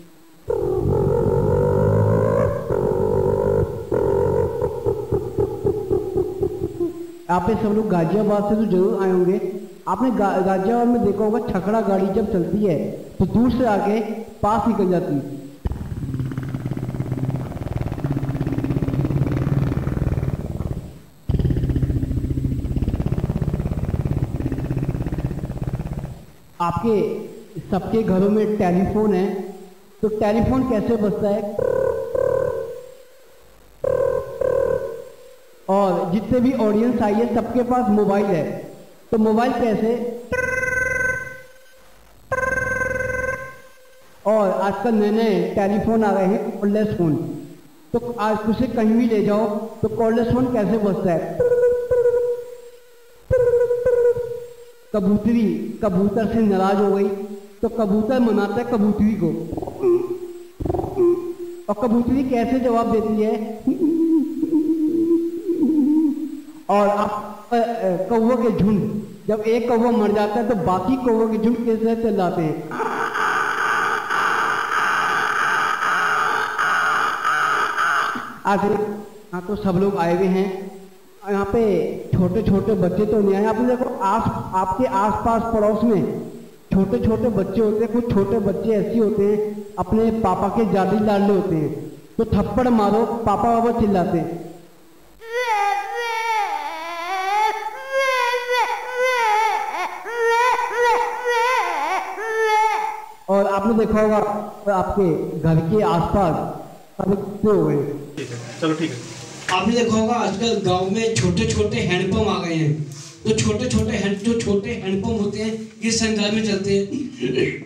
आप सब लोग गाजियाबाद से तो जरूर आए होंगे। आपने गाजियाबाद में देखा होगा छकड़ा गाड़ी जब चलती है तो दूर से आके पास निकल जाती है। आपके सबके घरों में टेलीफोन है, तो टेलीफोन कैसे बजता है, और जितने भी ऑडियंस आई है सबके पास मोबाइल है, तो मोबाइल कैसे, और आजकल नए नए टेलीफोन आ गए हैं कॉर्डलेस फोन, तो आज उसे कहीं भी ले जाओ तो कॉर्डलेस फोन कैसे बजता है। कबूतर से नाराज हो गई तो कबूतर मनाता है कबूतरी को, और कबूतरी कैसे जवाब देती है, और आप कौवों के झुंड, जब एक कौवा मर जाता है तो बाकी कौवों के झुंड कैसे चल जाते हैं। आखिर हाँ, तो सब लोग आए हुए हैं यहाँ पे, छोटे छोटे बच्चे तो नहीं आए। आपने देखो आपके आसपास पड़ोस में छोटे छोटे बच्चे होते हैं, कुछ छोटे बच्चे ऐसे होते हैं अपने पापा के जादी लाडले होते हैं, तो थप्पड़ मारो पापा बाबा चिल्लाते हैं। और आपने देखा होगा आपके घर के आसपास सब हो गए। चलो ठीक है। आपने देखा होगा आजकल गांव में छोटे छोटे हैंडपंप आ गए हैं, तो छोटे छोटे हैंडपंप होते हैं ये संचार में चलते हैं,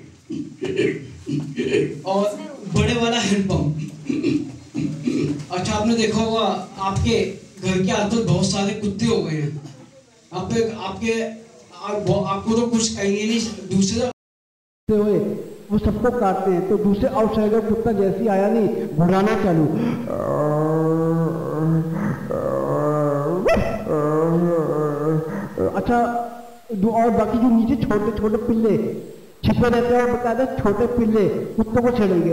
और बड़े वाला हैंडपंप। अच्छा आपने देखा होगा आपके घर के आसपास बहुत सारे कुत्ते हो गए हैं, आपको तो कुछ कहेंगे नहीं, दूसरे हुए वो सबको काटते हैं, तो दूसरे आउटसाइडर कुत्ता जैसी आया नहीं घुराना चालू, अच्छा और बाकी जो नीचे छोटे छोटे पिल्ले छिपे रहते हैं और बकायदा छोटे पिल्ले कुत्तों को छेड़ेंगे।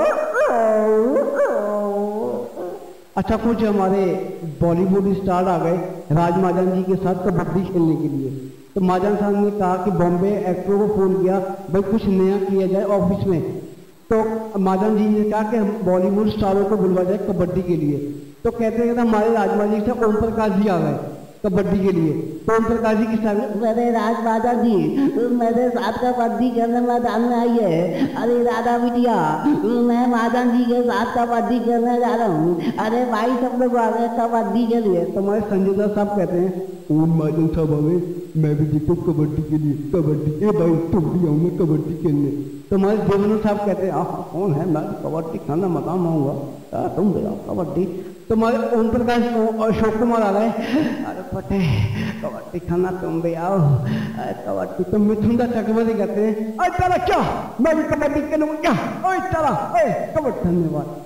अच्छा कुछ हमारे बॉलीवुड स्टार आ गए राज महाजन जी के साथ कबड्डी खेलने के लिए, तो महाजन साहब ने कहा कि बॉम्बे एक्टरों को फोन किया भाई कुछ नया किया जाए ऑफिस में, तो महाजन जी ने कहा कि हम बॉलीवुड स्टारों को बुलवा जाए कबड्डी के लिए। तो कहते हैं हमारे राजमा जी से ओम प्रकाश जी आ गए कबड्डी के लिए, तो ओम प्रकाश जी के साथ मेरे राज महाजन जी मेरे साथ कबड्डी खेलने मैदान में आई है। अरे राधा बिटिया मैं महाजन जी के साथ कबड्डी खेलने जा रहा हूँ, अरे भाई सब लोग आ गए कबड्डी के लिए। तो हमारे संजय दत्त साहब कहते हैं ओम महाजन साहब आ गए, मैं भी देखो कबड्डी के लिए, कबड्डी ए भाई तुम भी आओ मैं कबड्डी खेलने। तो हमारे देवेंद्र साहब कहते हैं कौन है, मैं कबड्डी खाना मकान आऊँगा, तुम भी आओ कबड्डी। तो हमारे ओम प्रकाश अशोक कुमार आ गए, अरे पटे कबड्डी खाना तुम भी आओ कबड्डी। तो मिथुन दा चक्रवर्ती कहते हैं अरे चला क्या मैं भी कबड्डी खेलूंगा क्या, ओए चला ओए कबड्डी। धन्यवाद।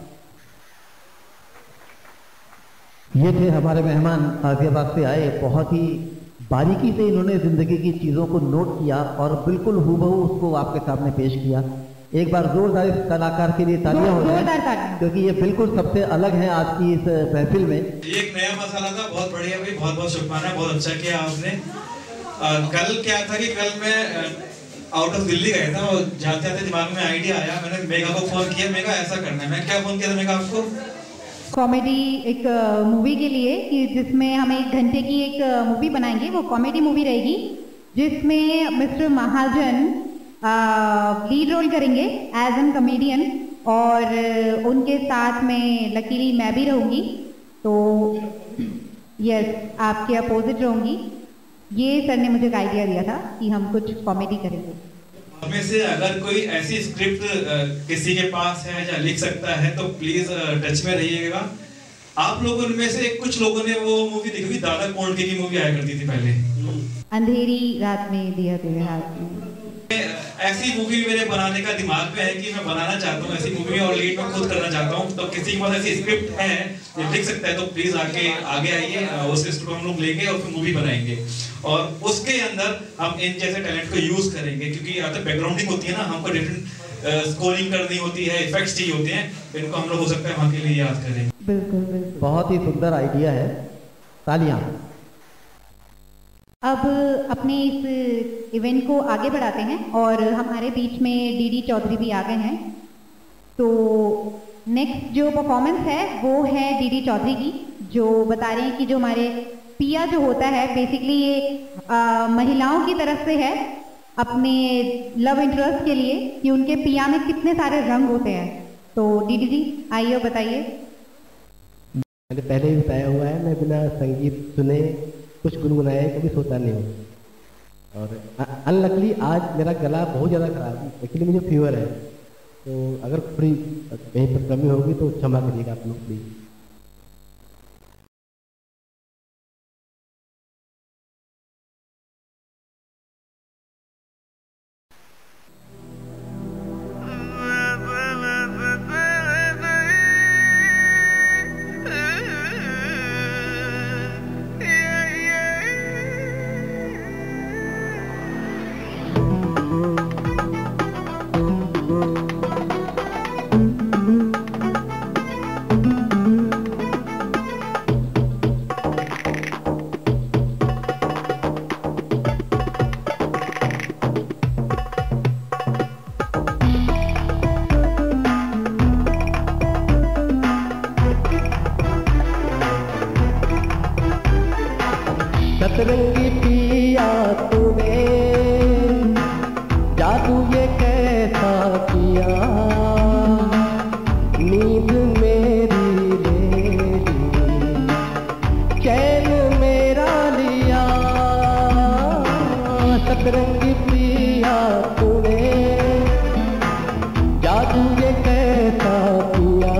ये थे हमारे मेहमान गाजियाबाद से आए, बहुत ही बारीकी से इन्होंने ज़िंदगी की चीज़ों को नोट किया और बिल्कुल हूबहू उसको आपके सामने पेश किया। एक बार जोरदार इस कलाकार के लिए तालियां हो जाए, क्योंकि ये बिल्कुल सबसे अलग है आज की इस महफिल में। ये एक नया मसाला था, बहुत बढ़िया भाई, बहुत बहुत शुक्राना, बहुत अच्छा किया आपने। कल क्या था कि कल मैं आउट ऑफ दिल्ली गया था और जाते जाते दिमाग में आइडिया आया, मैंने मेगा को फोन किया, मेगा ऐसा करना है। मैं क्या फोन किया था मेगा आपको? कॉमेडी एक मूवी के लिए कि जिसमें हम 1 घंटे की एक मूवी बनाएंगे। वो कॉमेडी मूवी रहेगी जिसमें मिस्टर महाजन लीड रोल करेंगे एज एन कॉमेडियन, और उनके साथ में लकीली मैं भी रहूँगी। तो यस, आपके अपोजिट रहूँगी। ये सर ने मुझे एक आइडिया दिया था कि हम कुछ कॉमेडी करेंगे। हमें से अगर कोई ऐसी स्क्रिप्ट किसी के पास है या लिख सकता है तो प्लीज टच में रहिएगा। आप लोगों में से कुछ लोगों ने वो मूवी देखी होगी, दादा कोंडके की मूवी आया करती थी पहले, अंधेरी रात में दिया तेरे हाथ में। ऐसी मूवी मेरे बनाने का दिमाग में है कि मैं बनाना चाहता हूँ ऐसी मूवी, और लीड मैं खुद करना चाहता हूँ। तो किसी के पास ऐसी स्क्रिप्ट है जो लिख सकता है तो प्लीज आगे आइए, उस स्क्रिप्ट को हम लोग लेंगे और फिर मूवी बनाएंगे, और उसके अंदर हम इन जैसे टैलेंट को यूज करेंगे। क्योंकि यहाँ तो बैकग्राउंडिंग होती है ना, हमको डिफरेंट स्कोरिंग करनी होती है, इफेक्ट्स चाहिए होते हैं, इनको हम लोग हो सकता है वहाँ के लिए याद करें। बिल्कुल बिल्कुल, बहुत ही सुंदर आइडिया है, तालियां। अब अपने इस इवेंट को आगे बढ़ाते हैं और हमारे बीच में डीडी चौधरी भी आ गए हैं। तो नेक्स्ट जो परफॉर्मेंस है वो है डीडी चौधरी की, जो बता रहे हैं कि जो हमारे पिया जो होता है बेसिकली ये महिलाओं की तरफ से है अपने लव इंटरेस्ट के लिए, कि उनके पिया में कितने सारे रंग होते हैं। तो डीडी जी आइए और बताइए। मैंने पहले ही बताया हुआ है, मैं बिना संगीत सुने कुछ गुनगुनाए कभी सोता नहीं हूँ। और अनलकली आज मेरा गला बहुत ज़्यादा खराब है, एक्चुअली मुझे फीवर है, तो अगर थोड़ी कहीं पर कमी होगी तो क्षमा करिएगा आप लोग प्लीज़। सतरंगी पिया तूने जादू ये कैसा किया, नींद मेरी ले ली, चैन मेरा लिया। सतरंगी पिया तूने जादू ये कैसा किया,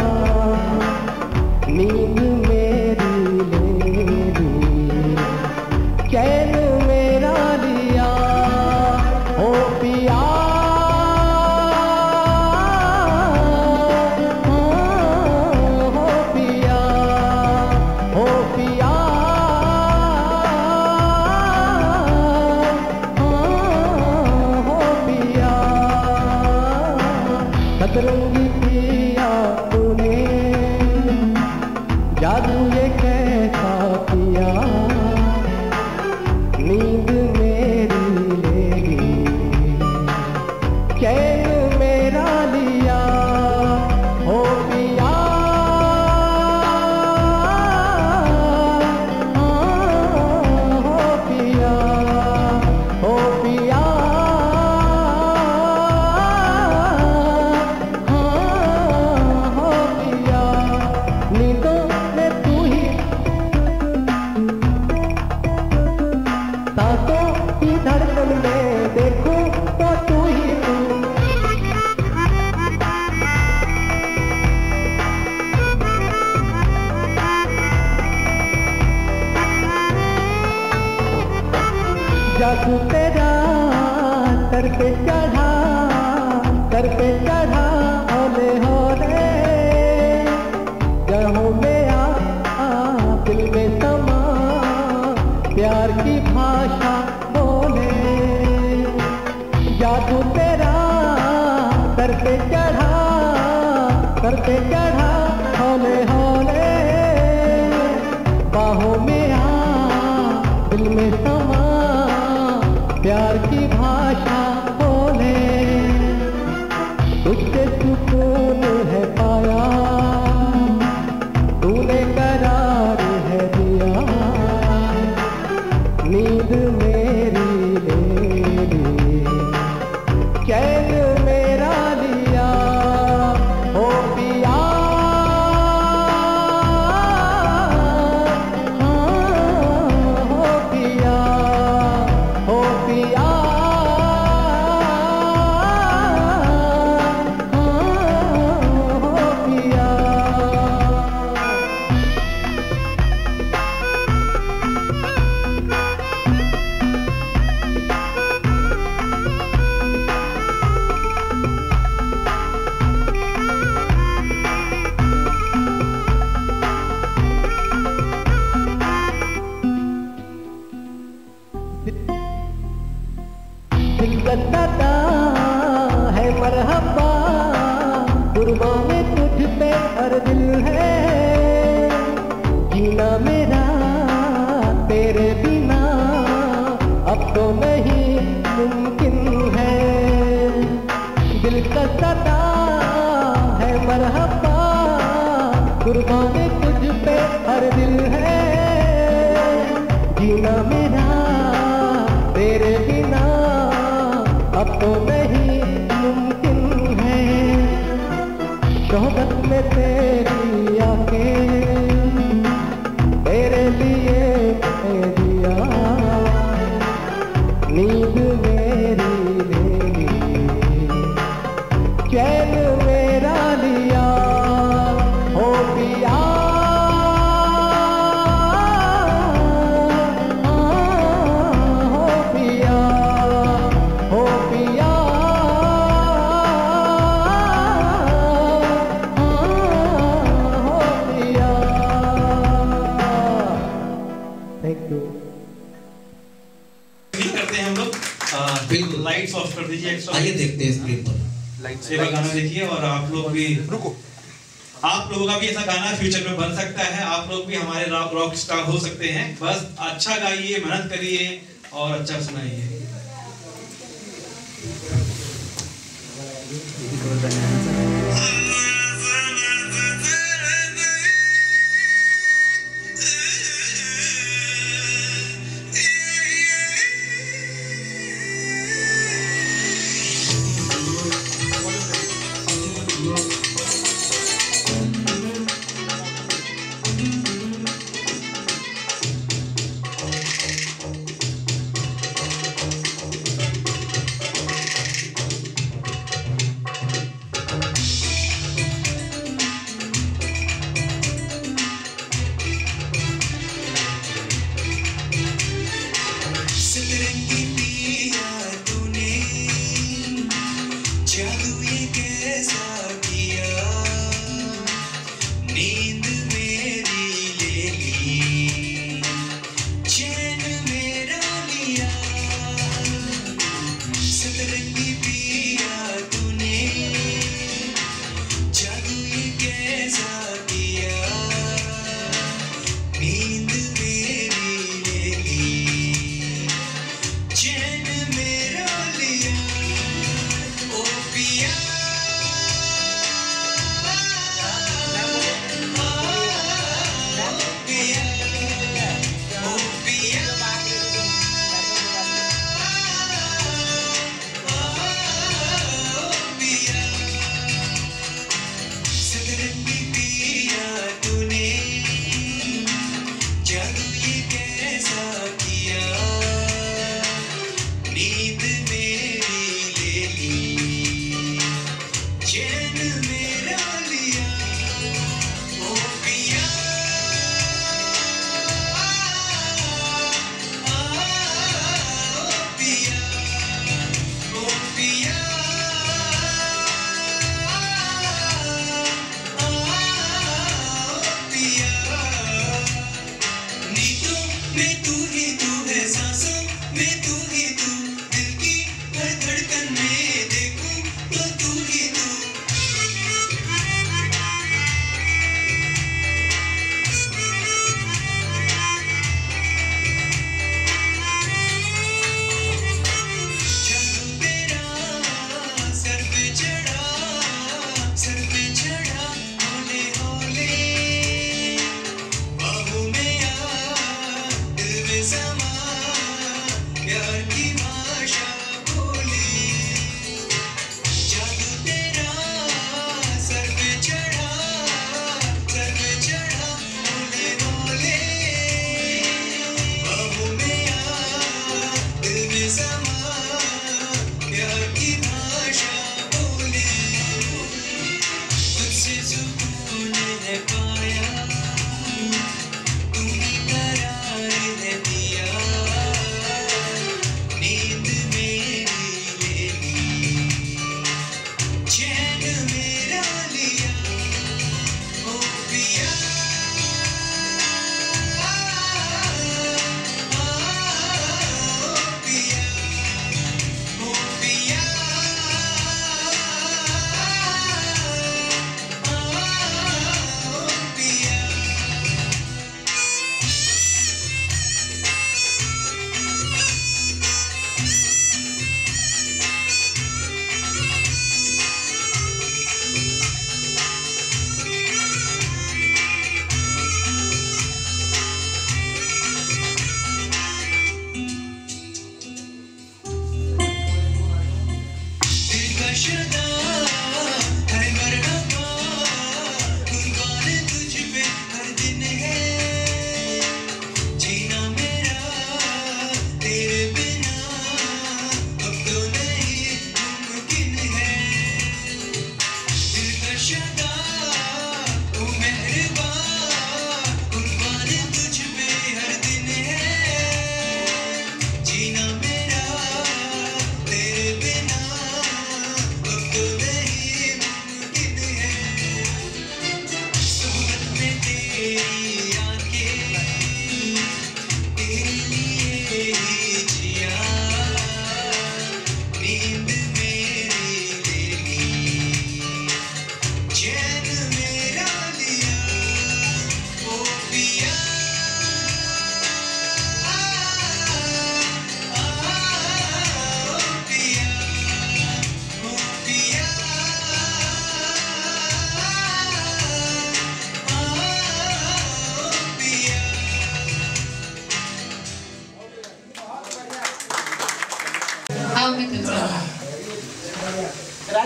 नींद मेरी ले ली, चैन मेरा लिया। हो पिया हो पिया, हो पिया हो पिया। सतरंगी पिया तूने जादू ये कैसा किया, नींद मेरी ले ली, चैन मेरा लिया। हो पिया हो पिया, हो पिया हो पिया। नींदों में तू ही, सांसों की धड़कन में देखूं तो तू ही तू। जादू तेरा सर पे चढ़ा, सर पे चढ़ा होले होले, जहाँ में आ दिल में समा प्यार की सर पे चढ़ा हौले हौले, बाहों में आ दिल में समा, प्यार की भाषा बोले, तुझसे सुकून है पाया, तूने करार है दिया, नींद मेरी ले ली, चैन मेरा लिया, हो पिया, हो पिया, हो पिया, हो पिया। दिल करता है मरहबा, कुर्बान तुझ पे हर दिल है, जीना मेरा तेरे बिना अब तो नहीं मुमकिन है। दिल करता है मरहबा, कुर्बान तुझ पे हर दिल है, जीना मेरा तेरे बिना अब तो नहीं मुमकिन है। शोहरत में तेरी आंखें तेरे लिए मैं दिया, नींद मेरी ले ली, चैन मेरा लिया, हो पिया, हो पिया, हो पिया, हो पिया। Thank you. करते हैं हम लोग बिल्कुल। लाइट्स ऑफ कर दीजिए एक्स्ट्रा। आइए देखते हैं स्क्रीन पर। सेवा गाना देखिए और आप लोग भी रुको। आप लोगों का भी ऐसा गाना फ्यूचर में बन सकता है, आप लोग भी हमारे रॉक स्टार हो सकते हैं। बस अच्छा गाइए, मेहनत करिए और अच्छा सुनाइए।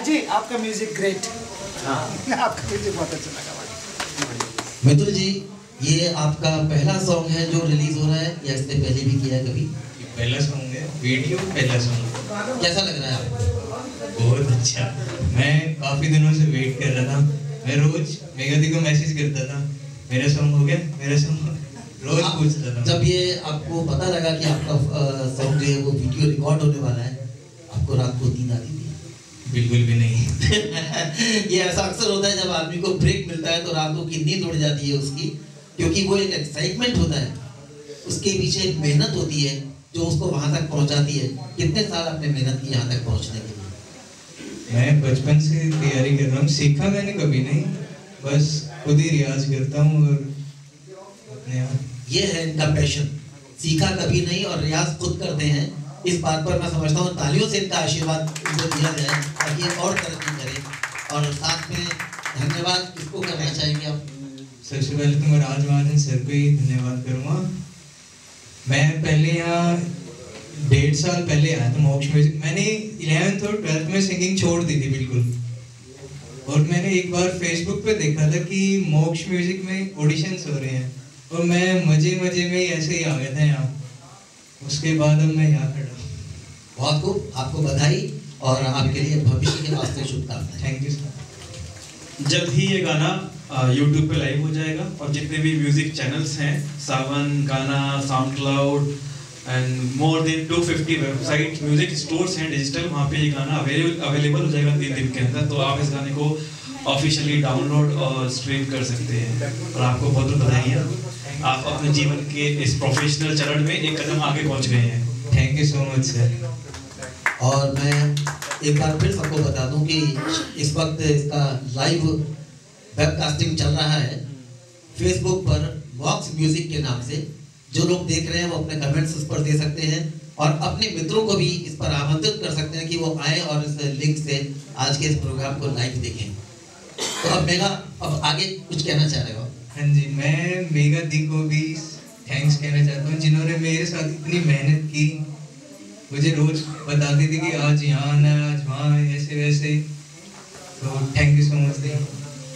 जी आपका म्यूजिक ग्रेट। हाँ आपका म्यूजिक बहुत अच्छा लगा। मितुल जी, ये आपका पहला सॉन्ग है जो रिलीज हो रहा है या इससे पहले भी किया है कभी? पहला सॉन्ग है, वीडियो पहला सॉन्ग। कैसा लग रहा है आपको? बहुत अच्छा। मैं काफी दिनों से वेट कर रहा था। मैं रोज मेगा दी को मैसेज करता था, मेरा सॉन्ग हो गया, मेरा सॉन्ग रोज पूछता था। जब ये आपको पता लगा कि आपका सॉन्ग जो है वो वीडियो रिकॉर्ड होने वाला है, आपको रात को नींद आती थी? बिल्कुल भी नहीं। ये ऐसा अक्सर होता है जब आदमी को ब्रेक मिलता है तो रातों की नींद उड़ जाती है उसकी, क्योंकि वो एक एक्साइटमेंट होता है, उसके पीछे एक मेहनत होती है जो उसको वहां तक पहुंचाती है। कितने साल आपने मेहनत की यहाँ तक पहुंचने के लिए? मैं बचपन से तैयारी कर रहा हूँ, सीखा मैंने कभी नहीं, बस खुद ही रियाज करता हूँ और अपने आप। ये है इनका पैशन, सीखा कभी नहीं और रियाज खुद करते हैं। इस बात पर मैं समझता हूँ तालियों से इनका आशीर्वाद इनको दिया जाए ताकि ये और तरक्की करें। और साथ में धन्यवाद किसको करना चाहेंगे आप? सबसे पहले तो मैं राज महाजन सर को ही धन्यवाद करूँगा। मैं पहले यहाँ 1.5 साल पहले आया था मोक्ष म्यूजिक। मैंने 11th और 12th में सिंगिंग छोड़ दी थी बिल्कुल, और मैंने एक बार फेसबुक पे देखा था कि मोक्ष म्यूजिक में ऑडिशंस हो रहे हैं, और मैं मजे मजे में ऐसे ही आ गया था यहाँ। उसके बाद अब मैं यहाँ खड़ा। बहुत खूब, आपको बधाई और आपके लिए भविष्य के वास्ते शुभकामनाएं। Thank you sir. जल्द ही ये गाना YouTube पे लाइव हो जाएगा, और जितने भी म्यूजिक चैनल्स हैं, Saavn, Gaana, SoundCloud and more than 250 website music stores हैं डिजिटल, वहाँ पे ये गाना अवेलेबल हो जाएगा 3 दिन के अंदर। तो आप इस गाने को ऑफिशियली डाउनलोड और स्ट्रीम कर सकते हैं। और आपको बहुत बहुत बधाई, आप अपने जीवन के इस प्रोफेशनल चरण में एक कदम आगे पहुँच गए हैं। Thank you so much sir. और मैं एक बार फिर सबको बता दूं कि इस वक्त इसका लाइव वेबकास्टिंग चल रहा है फेसबुक पर वॉक्स म्यूजिक के नाम से। जो लोग देख रहे हैं वो अपने कमेंट्स उस पर दे सकते हैं और अपने मित्रों को भी इस पर आमंत्रित कर सकते हैं कि वो आए और इस लिंक से आज के इस प्रोग्राम को लाइव देखें। तो अब मेगा, अब आगे कुछ कहना चाह रहे हो? हाँ जी, मैं मेगा दी को भी थैंक्स कहना चाहता हूँ जिन्होंने मेरे साथ इतनी मेहनत की। मुझे रोज बताती थी कि आज यहाँ आना, आज वहाँ, ऐसे वैसे। तो थैंक यू सो मच।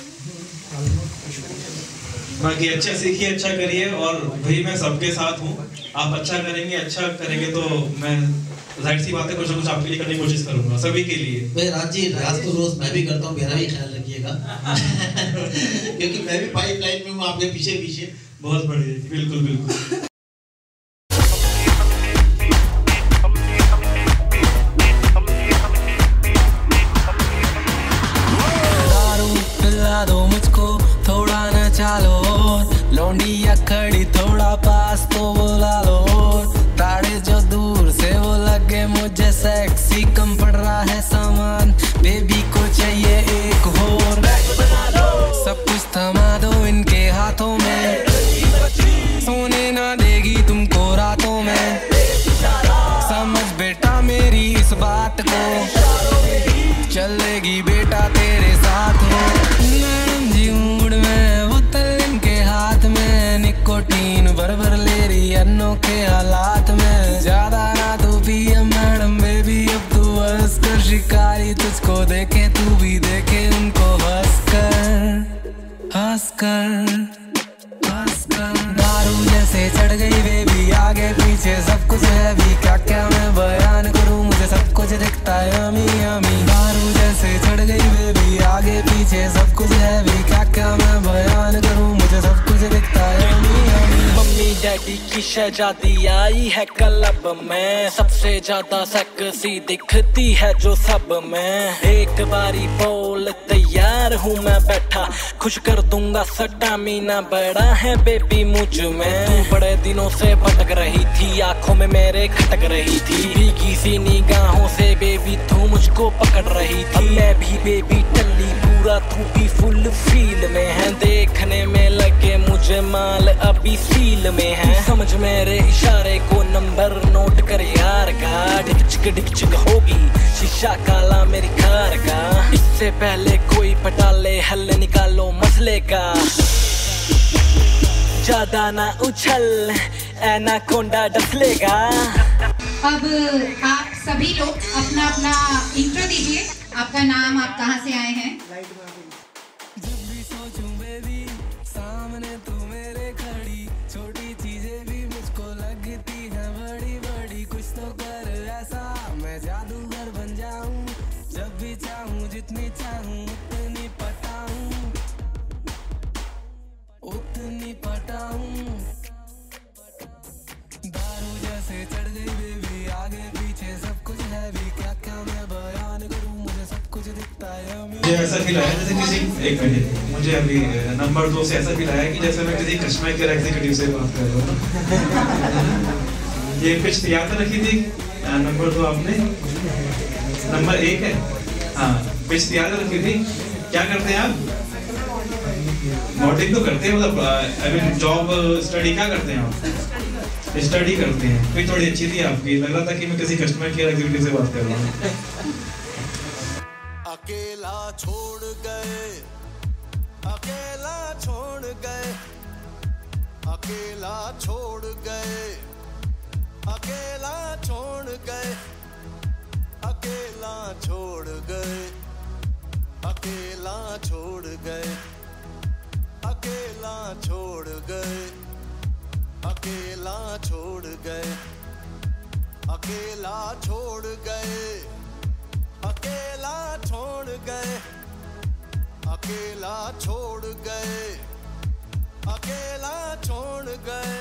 बाकी अच्छा सीखिए, अच्छा करिए, और भाई मैं सबके साथ हूँ। आप अच्छा करेंगे, अच्छा करेंगे तो मैं जाहिर सी बात है कुछ ना कुछ आपके लिए करने की कोशिश करूंगा, सभी के लिए। भाई राज जी, राज तो रोज मैं भी करता हूँ, मेरा भी ख्याल रखिएगा। क्योंकि मैं भी पाइपलाइन में हूँ आपके पीछे पीछे। बहुत बढ़िया, बिल्कुल बिल्कुल। दो मुझको थोड़ा न चालो, लौंडिया खड़ी थोड़ा पास तो बुला लो। ताड़े जो दूर से वो लगे मुझे सेक्सी, कम पड़ रहा है सामान, बेबी को चाहिए एक और। सब कुछ थमा दो इनके हाथों में, सोने ना देगी तुमको रातों में। समझ बेटा मेरी इस बात को, चलेगी बेटा तेरे साथ हो। मैडम जी मूड में बोतल इनके हाथ में, निकोटीन भर भर ले रही अनोखे हालात में। ज्यादा ना तू पिए मैडम बेबी, अब तू हंस कर, शिकारी तुझको देखे तू भी देखे उनको हंस कर, हंस कर, हंस कर। दारू जैसे चढ़ गई बेबी, आगे पीछे सब कुछ है भी, क्या क्या मैं बयान करूं, मुझे सब कुछ दिखता है यमी यमी। दारू जैसे चढ़ गई बेबी, आगे पीछे सब कुछ है भी, क्या क्या मैं बयान करूं, मुझे सब कुछ दिखता है यमी यमी। मम्मी डैडी की शहजादी आई है क्लब में, सबसे ज्यादा सेक्सी दिखती है जो सब में। एक बारी बोल तैयार हूँ मैं बैठा, खुश कर दूंगा स्टैमिना बड़ा है बेबी मुझ में। तू बड़े दिनों से भटक रही थी, आंखों में मेरे खटक रही थी, भीगी सी निगाहों से बेबी तू मुझको पकड़ रही थी। मैं भी बेबी टल्ली पूरा, तू भी फुल फील में है, देखने में लगे मुझे माल अभी सील में है। समझ मेरे इशारे को, नंबर नोट कर यार का, डिक चिक होगी शीशा काला मेरी कार का। इससे पहले कोई पटाले हल निकालो मसले का, ज्यादा ना उछल एनाकोंडा डसलेगा। अब आप सभी लोग अपना अपना इंट्रो दीजिए। आपका नाम, आप कहाँ से आए हैं? जब भी सोचूं बेबी सामने तू मेरे खड़ी, छोटी चीजें भी मुझको लगती हैं बड़ी बड़ी। कुछ तो कर ऐसा मैं जादूगर बन जाऊं, जब भी चाहूं जितनी चाहूं उतनी पटाऊं, उतनी पटाऊं। दारू जैसे चढ़ गई बेबी, आगे पीछे सब कुछ है भी, क्या क्या मैं बयान करूं, मुझे सब कुछ दिखता है। मुझे ऐसा फील आया जैसे किसी, एक मिनट, मुझे अभी नंबर 2 से ऐसा फील आया कि जैसे मैं किसी कस्टमर केयर एग्जीक्यूटिव से बात कर रहा हूँ। ये पिच याद रखी थी नंबर 2 आपने, नंबर 1 है, हाँ पिच याद रखी थी। क्या करते हैं आप? मॉडलिंग तो करते हैं, मतलब आई मीन जॉब स्टडी क्या करते हैं आप? स्टडी करते हैं। फिर थोड़ी अच्छी थी आपकी, लग रहा था कि मैं किसी कस्टमर केयर एग्जीक्यूटिव से बात कर रहा हूँ। अकेला छोड़ गए, अकेला छोड़ गए, अकेला छोड़ गए, अकेला छोड़ गए, अकेला छोड़ गए, अकेला छोड़ गए, अकेला छोड़ गए, अकेला छोड़ गए, अकेला छोड़ गए, अकेला छोड़ गए, अकेला छोड़ गए, अकेला छोड़ गए।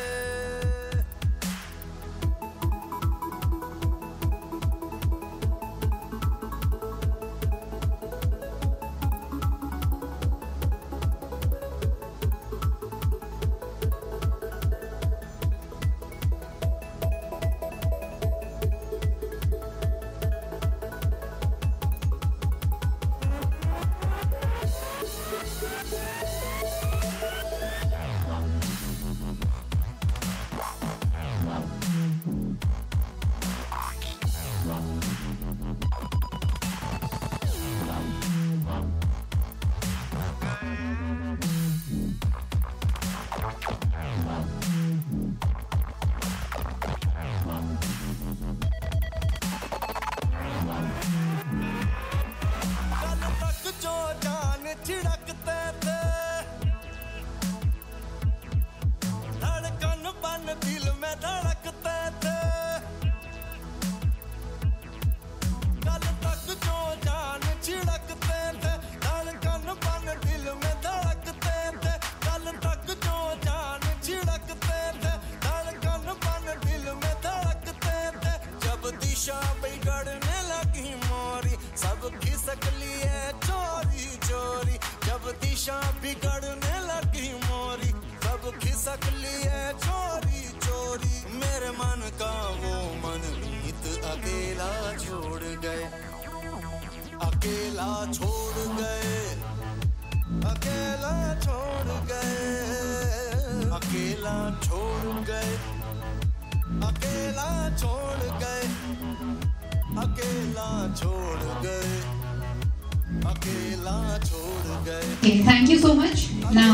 Thank you so much. Now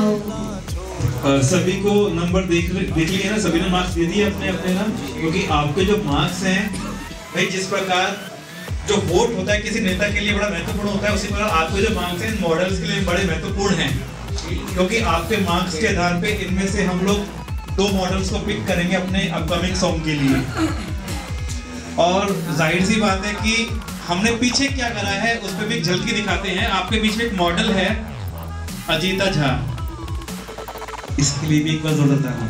सभी को नंबर देख लिए ना, सभी ने मार्क्स दे दिए अपने अपने ना, क्योंकि आपके जो मार्क्स हैं भाई, जिस प्रकार जो वोट होता है किसी नेता के लिए बड़ा महत्वपूर्ण होता है, उसी प्रकार आपके जो मार्क्स हैं मॉडल्स के लिए बड़े महत्वपूर्ण हैं, क्योंकि आपके मार्क्स के आधार पे इनमें से हम लोग 2 मॉडल्स को पिक करेंगे अपने अपकमिंग सॉन्ग के लिए। और जाहिर सी बात है कि हमने पीछे क्या करा है उस पर भी झलकी दिखाते हैं। आपके बीच में एक मॉडल है अजीता झा, इसके लिए भी एक बार जरूरत है।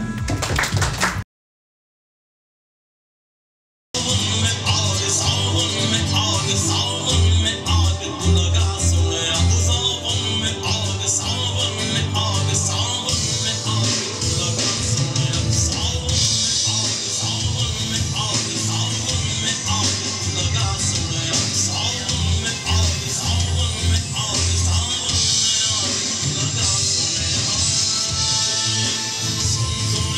सुन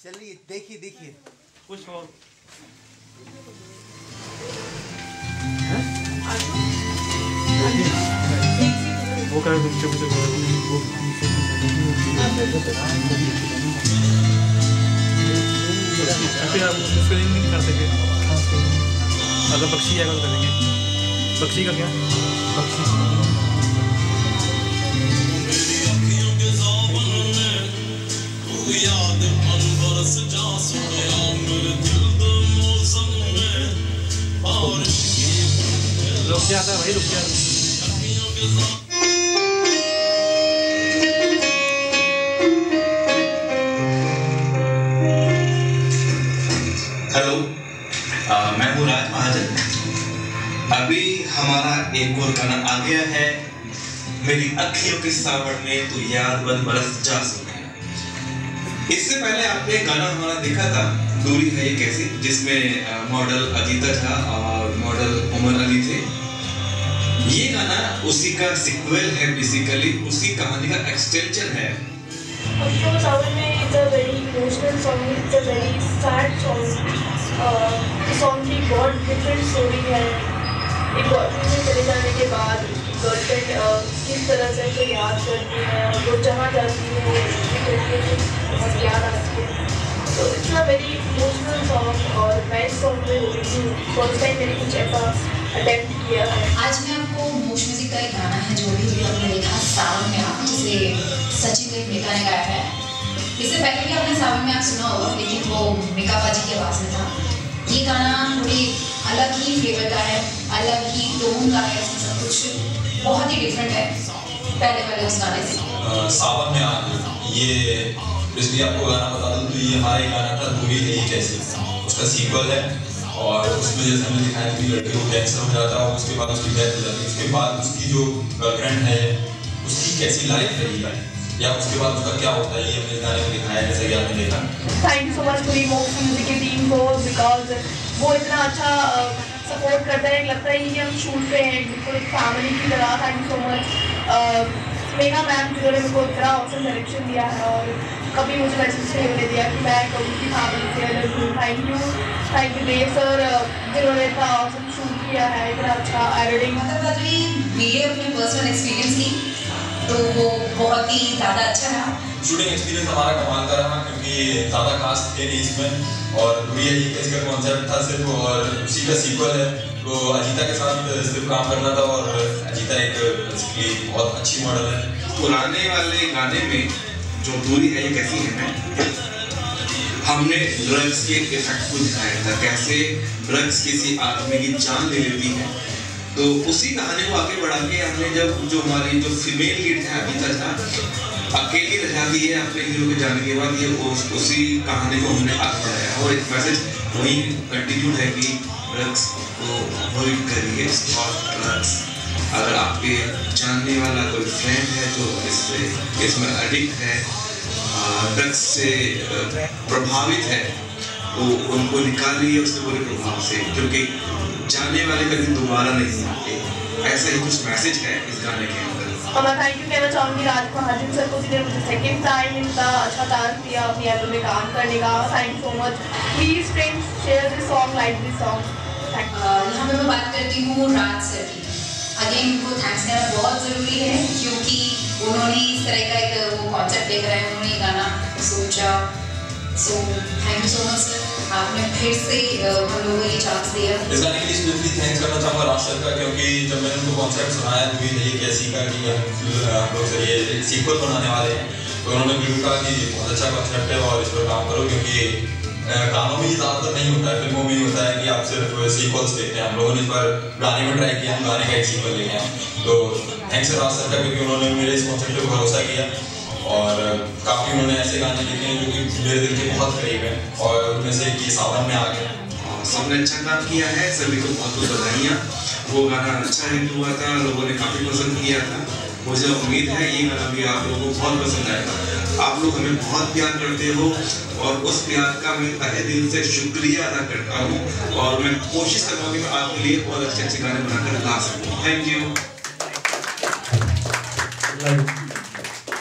चलिए देखिए देखिए कुछ और वो कर तुमसे मुझे फिर आप उसको नहीं कर सके अगर बख्शी आएगा तो करेंगे बख्शी का क्या रुक जाता है भाई रुक जाता हेलो मैं हूँ राज महाजन। अभी हमारा एक और गाना आ गया है मेरी अखियों के सावन में तू याद बन बरस जा सुने। इससे पहले आपने गाना हमारा देखा था दूरी है ये कैसी, जिसमें मॉडल अजीता झा और मॉडल उमर अली थे। ये गाना उसी का सीक्वल है, बेसिकली उसी कहानी का एक्सटेंशन है। सावन में it's a very emotional song, it's a very sad song. Song की बहुत डिफरेंट स्टोरी है। एक बॉयफ्रेंड से चले जाने के बाद गर्लफ्रेंड किस तरह से उसे याद करती है और वो जहाँ जाती है वो बहुत याद आती है। तो it's a very emotional song और मैं इस सॉन्ग में हो रही हूँ फर्स्ट टाइम मैंने कुछ ऐसा अटेम्प्ट किया है। आज मैं आपको मोश म्यूजिक का एक गाना है जो भी आपने देखा सावन में आप, जिसे सचिन देव मिका ने गाया है। इससे पहले भी आपने सावन में आप सुना होगा, लेकिन वो मिका बाजी की आवाज़ में था। ये गाना थोड़ी अलग ही फ्लेवर का है, अलग ही टोन का है, इसमें सब कुछ बहुत ही डिफरेंट है पहले वाले उस गाने से। सावन में ये इसलिए आपको गाना बता दूं तो ये हमारा गाना था दूरी है ये कैसे, उसका सीक्वल है और उसमें जैसे हमने दिखाया कि लड़के को कैंसर हो जाता है और उसके बाद उसकी डेथ हो जाती है। उसके बाद उसकी जो गर्लफ्रेंड है उसकी कैसी लाइफ रही है या उसके बाद उसका क्या होता है, ये हमने गाने में दिखाया है जैसे कि आपने देखा। थैंक यू सो मच पूरी मोक्ष म्यूजिक की टीम को, बिकॉज वो इतना अच्छा सपोर्ट करता है, लगता है कि हम शूट पे हैं बिल्कुल एक फैमिली की तरह। Thank you so much Megha ma'am जिन्होंने मेरे को इतना ऑसम डायरेक्शन दिया है और कभी मुझे महसूस नहीं होने दिया कि मैं कभी की फैमिली से अलग हूँ। थैंक यू देव सर जिन्होंने इतना ऑसम शूट किया है, इतना अच्छा एडिटिंग। मतलब मेरे अपने पर्सनल एक्सपीरियंस की तो वो बहुत ही ज़्यादा अच्छा रहा। शूटिंग एक्सपीरियंस हमारा कमाल का रहा क्योंकि ज़्यादा कास्ट थे नहीं इसमें और दूरी है ये कैसे का कॉन्सेप्ट था सिर्फ और उसी का सीक्वल है। तो अजीता के साथ सिर्फ काम करना था और अजीता एक बेसिकली बहुत अच्छी मॉडल है। पुराने वाले गाने में जो दूरी है ये कैसी है हमने ड्रग्स के इफेक्ट को दिखाया था, कैसे ड्रग्स किसी आदमी की जान ले लेती है। तो उसी कहानी को आगे बढ़ा के हमने जब जो हमारी जो फीमेल लीड है अजीता झा अकेली रह जाती है अपने हीरो के जाने के बाद, ये उसी कहानी को हमने आगे बढ़ाया और एक मैसेज वही कंटिन्यू है कि ड्रग्स को अवॉइड करिए, स्टॉप ड्रग्स। अगर आपके जानने वाला कोई फ्रेंड है जो इसमें एडिक्ट है, ड्रग्स से प्रभावित है, तो उनको निकालिए उसके बुरे प्रभाव से, क्योंकि जाने वाले कभी दोबारा नहीं आते। ऐसा ही कुछ मैसेज है इस गाने के अंदर। और मैं थैंक यू कहना चाहूँगी राज महाजन सर को, जिन्होंने मुझे सेकंड टाइम इतना अच्छा चांस दिया अपनी एल्बम में काम करने का। Thank you so much. Please friends share this song, like this song. यहाँ पे मैं बात करती हूँ राज सर की। अगेन उनको थैंक्स देना बहुत ज़रूरी है क्योंकि उन्होंने इस तरह का एक वो कॉन्सेप्ट लेकर आए, उन्होंने ये गाना सोचा। So thank you so much sir, आपने फिर से हम लोगों को ये चांस दिया। इस गाने के लिए स्पेशली थैंक्स करना चाहूँगा राज सर का, क्योंकि जब मैंने उनको कॉन्सेप्ट सुनाया दूरी है ये कैसी का कि हम लोग सर ये सीक्वल बनाने वाले हैं, तो उन्होंने बिल्कुल कहा कि बहुत अच्छा कॉन्सेप्ट है और इस पर काम करो, क्योंकि गानों में ये ज़्यादातर नहीं होता है, फिल्मों में ही होता है कि आप सिर्फ सीक्वल्स देखते हैं। हम लोगों ने इस पर गाने में ट्राई किया, हम गाने का एक सीक्वल लेके आए। तो थैंक्स राज सर का, क्योंकि उन्होंने मेरे इस कॉन्सेप्ट पर भरोसा किया और काफ़ी उन्होंने ऐसे गाने लिखे हैं जो कि मेरे दिल के बहुत करीब हैं और उनमें से ये सावन में आ गया। सबने अच्छा काम किया है, सभी को बहुत बहुत बधाइयाँ। वो गाना अच्छा हिट हुआ था, लोगों ने काफ़ी पसंद किया था। मुझे उम्मीद है ये गाना भी आप लोगों को बहुत पसंद आएगा। आप लोग हमें बहुत प्यार करते हो और उस प्यार का मैं तहे दिल से शुक्रिया अदा करता हूँ और मैं कोशिश करूँगा कि मैं आपके लिए बहुत अच्छे अच्छे गाने बनाकर ला सकूँ। Thank you.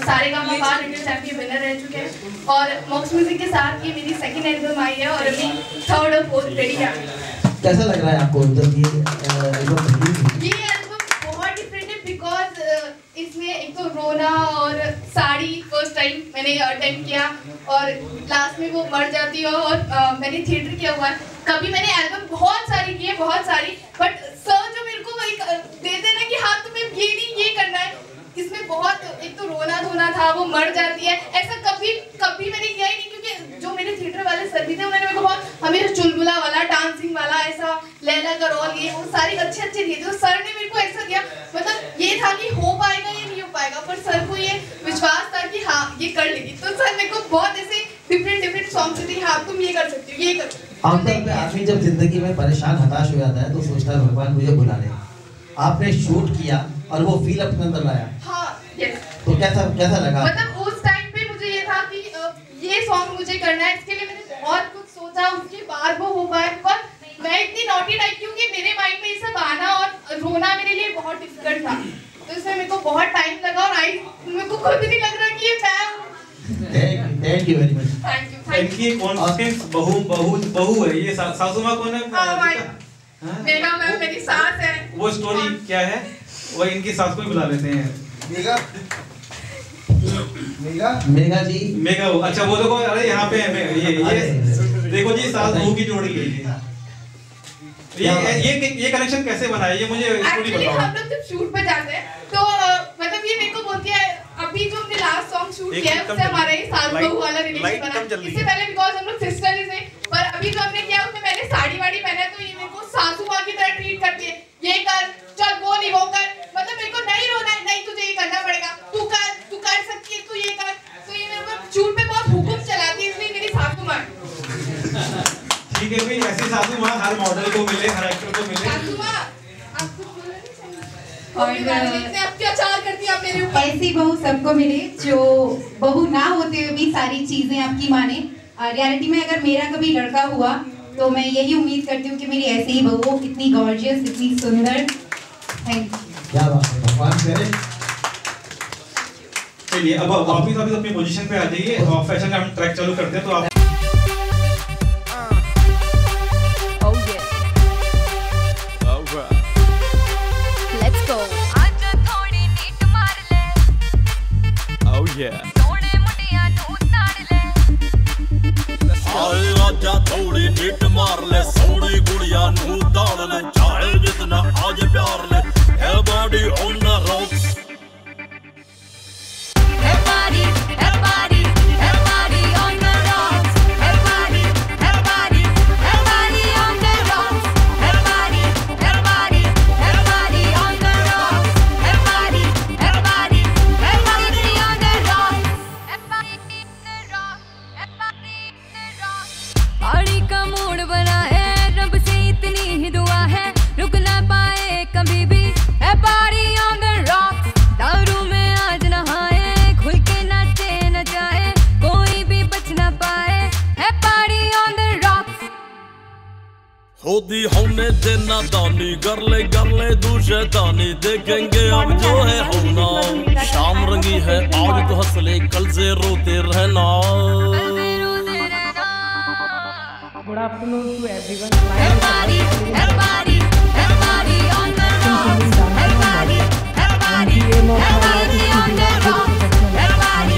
सारेगामा के विनर रह चुके हैं और मॉक्स म्यूजिक के साथ ये मेरी सेकंड एल्बम आई है और अभी थर्ड और फोर्थ रेडी है। कैसा लग रहा है आपको जब ये एल्बम बहुत डिफरेंट है बिकॉज इसमें एक तो रोना और साड़ी फर्स्ट टाइम मैंने अटेम्प्ट किया और लास्ट में वो मर जाती है और मैंने थिएटर किया हुआ है। कभी मैंने एल्बम बहुत सारी की है बहुत सारी, बट सर जो मेरे को एक दे देना कि हाँ तुम्हें ये नहीं ये करना है, इसमें बहुत एक तो रोना धोना था, वो मर जाती है, ऐसा कभी कभी मैंने किया ही नहीं क्योंकि जो मेरे थिएटर वाले सर भी थे उन्होंने मेरे को बहुत हमेशा चुलबुला वाला डांसिंग वाला ऐसा लैला का रोल ये वो सारे अच्छे दिए थे। तो सर ने मेरे को ऐसा दिया, मतलब ये था कि हो पाएगा या नहीं हो पाएगा, पर सर को ये विश्वास था कि हाँ ये कर लेगी। तो सर मेरे को बहुत ऐसे डिफरेंट सॉन्ग्स थे, हाँ तुम ये कर सकती हो ये कर। आमतौर पे आदमी जब जिंदगी में परेशान हताश हो जाता है तो सोचता है भगवान मुझे बुला ले। आपने शूट किया और वो फील अपने अंदर लाया। हाँ, यस। तो कैसा लगा? मतलब उस टाइम पे मुझे ये था कि ये सॉन्ग मुझे करना है, इसके लिए मैंने बहुत कुछ सोचा, उसके बाद वो हो पाया। पर मैं इतनी नॉटी टाइप क्योंकि मेरे माइंड में ये सब आना और रोना मेरे लिए बहुत डिफिकल्ट था, तो इसमें मेरे को बहुत टाइम लगा और मेरे को खुद नहीं लग रहा कि ये मैं हूँ। Thank you very much. Thank you. इनकी कॉन्फिडेंस बहू है, ये सासू माँ कौन है? मेरा मैम मेरी सास है। वो स्टोरी क्या है? वो इनकी सास को ही बुला लेते हैं। मेगा जी। मेगा वो, अच्छा वो देखो, अरे यहाँ पे ये देखो जी सास बहू की जोड़ी है ये कनेक्शन कैसे बना है ये मुझे स्टोरी बताओ। हम लोग जब शूट पे जाते हैं तो मतलब ये मेरे को बोलती है अभी जो हमने लास्ट सॉन्ग शूट किया है उससे हमारा ये सास बहू वाला रिलेशन बना। इससे पहले बिकॉज हम लोग सिस्टर ही थे, पर अभी जो हमने किया उसमें मैंने साड़ी वाड़ी पहना है तो ये मेरे को सासू माँ की तरह ट्रीट करती है, ये कर चल वो नहीं वो कर, मतलब मेरे को नहीं रोना है, नहीं तुझे ये करना पड़ेगा, तू कर सकती है, तू ये कर। तो ये मेरे को शूट पे बहुत हुक्म चलाती है, इसलिए मेरी सासू माँ। ठीक है भाई, ऐसी सासू माँ हर मॉडल को मिले, हर एक्टर को मिले। सासू माँ अत्याचार करती है मेरे ऊपर। ऐसी बहू सबको मिले जो बहू ना होते हुए भी सारी चीजें आपकी माने। रियलिटी में अगर मेरा कभी लड़का हुआ तो मैं यही उम्मीद करती हूँ कि मेरी ऐसी ही बहू इतनी गॉर्जियस, इतनी सुंदर। Thank you. क्या बात है, भगवान करे। चलिए अब वापस अपनी पोजीशन पे आ जाइए और फैशन का हम ट्रैक चालू करते हैं। तो आप थोड़ी नीट मार ले, सोनी गुड़िया नू दाल ले, चाहे जितना आज प्यार ले, है बॉडी ऑन द रॉक्स। होदी होने देना दानी, कर ले दूसरे दानी, देखेंगे अब जो है होना। शाम रंगी है आज तो हंस ले, कल से रोते रहना। Good afternoon to everyone. Everybody on the rocks. Everybody on the rocks. Everybody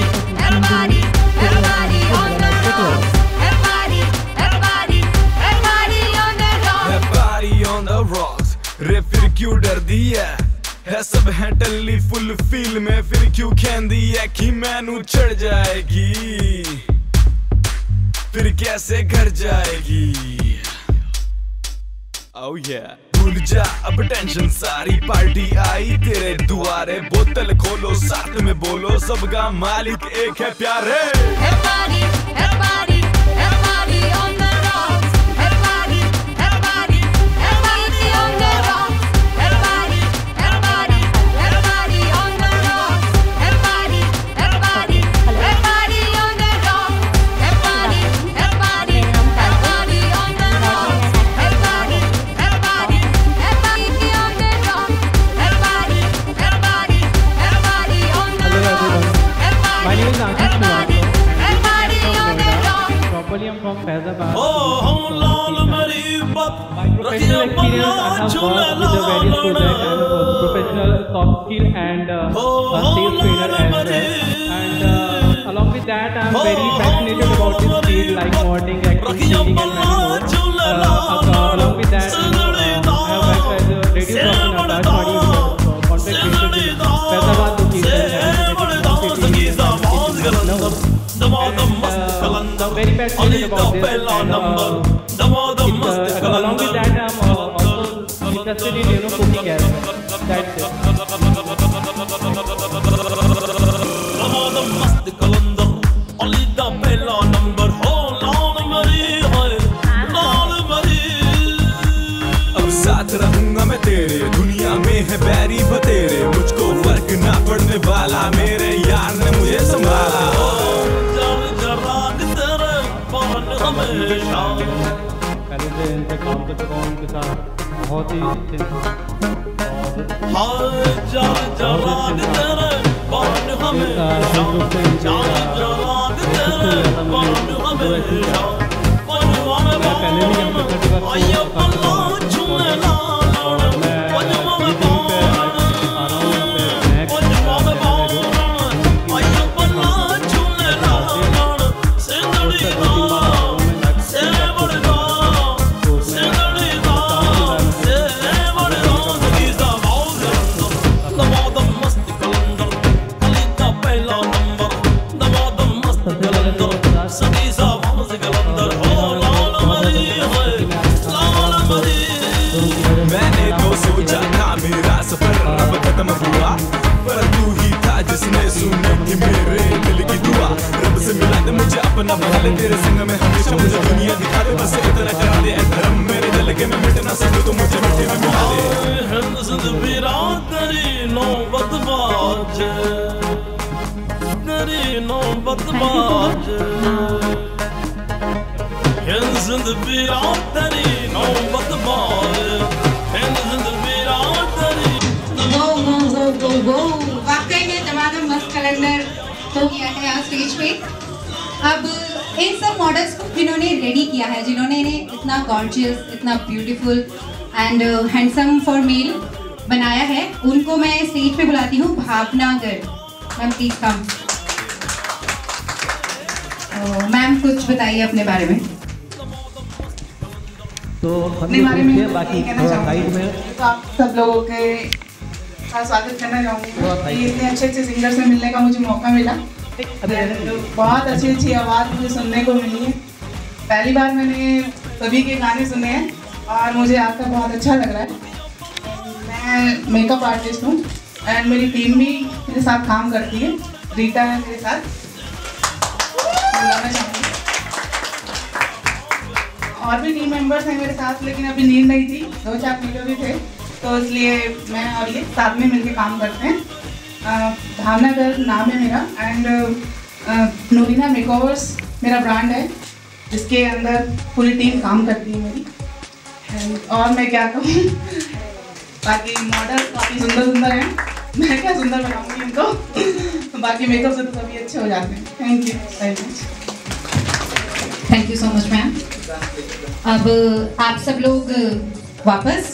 on the rocks. रे फिर क्यों डर दी है सब है टल्ली फुल फील में, फिर क्यों कहंदी है कि मैनू चढ़ जाएगी, फिर कैसे घर जाएगी। Oh yeah, भूल जा अब टेंशन सारी, पार्टी आई तेरे दुआरे, बोतल खोलो साथ में बोलो, सबका मालिक एक है प्यारे। Everybody on the rocks. Everybody on the rocks. Everybody on the rocks. Everybody on the rocks. Everybody on the rocks. Everybody on the rocks. Everybody on the rocks. normally I'm from Faizabad. लाल मरी बत Professional experience, I have worked with the various projects and professional soft skill and a sales trainer as well. And along with that, I'm very passionate about this field like modeling, acting, singing, and many more. Along with that, I have worked as a radio jockey in Akashvani, contact creation in Faizabad location, and very passionate about this. And along with that, I'm also interested in cooking as well. That's it. अब साथ रहूंगा मैं तेरे, दुनिया में है बैरी बतेरे, मुझको फर्क ना पड़ने वाला, मेरे यार ने मुझे संभाला। पहले से इनसे काम कर चुका हूँ, उनके साथ बहुत ही मैंने तो सोचा था मेरा सफर अब खत्म हुआ, पर तू ही था जिसने सुनी थी मेरे दिल की दुआ। रब से मिला दे मुझे अपना, बना ले तेरे संग में हमेशा, मुझे दुनिया दिखा दे, बस इतना करा दे धर्म मेरे दिल के मैं मिट ना सकूं तो मुझे मिट्टी में मिला दे। तेरी नौबत बाज, तेरी नौबत बाज, हिंद पीरा तेरी नौबत बाज, हिंद पीरा तेरी। वो वाकई में दमादम मस्त कैलेंडर हो गया है आज स्टेज पे। अब इन सब मॉडल्स को जिन्होंने रेडी किया है, जिन्होंने इन्हें इतना गॉर्जियस, इतना beautiful and handsome for male बनाया है, उनको मैं स्टेज पे बुलाती हूँ। Bhavna Garg ma'am, please come. Ma'am कुछ बताइए अपने बारे में। तो अपने बारे में बाकी थोड़ा साइड में तो आप सब लोगों के स्वागत करना चाहूँगी। इतने अच्छे अच्छे सिंगर से मिलने का मुझे मौका मिला, बहुत अच्छी अच्छी आवाज़ मुझे सुनने को मिली है। पहली बार मैंने सभी के गाने सुने हैं और मुझे आपका बहुत अच्छा लग रहा है। मैं मेकअप आर्टिस्ट हूँ एंड मेरी टीम भी मेरे साथ काम करती है, रीता है मेरे साथ। और भी टीम मेंबर्स हैं मेरे साथ, लेकिन अभी नींद नहीं थी, 2-4 वीडियो भी थे, तो इसलिए मैं और ये साथ में मिलकर काम करते हैं। भावना गर्ग नाम है मेरा एंड नूरीना मेकओवर्स मेरा ब्रांड है, जिसके अंदर पूरी टीम काम करती है मेरी। और मैं क्या कहूँ, बाकी मॉडल काफ़ी सुंदर सुंदर हैं, मैं क्या सुंदर बनाऊँगी इनको। बाकी मेकअप से तो सभी अच्छे हो जाते हैं। Thank you very much. Thank you so much ma'am. अब आप सब लोग वापस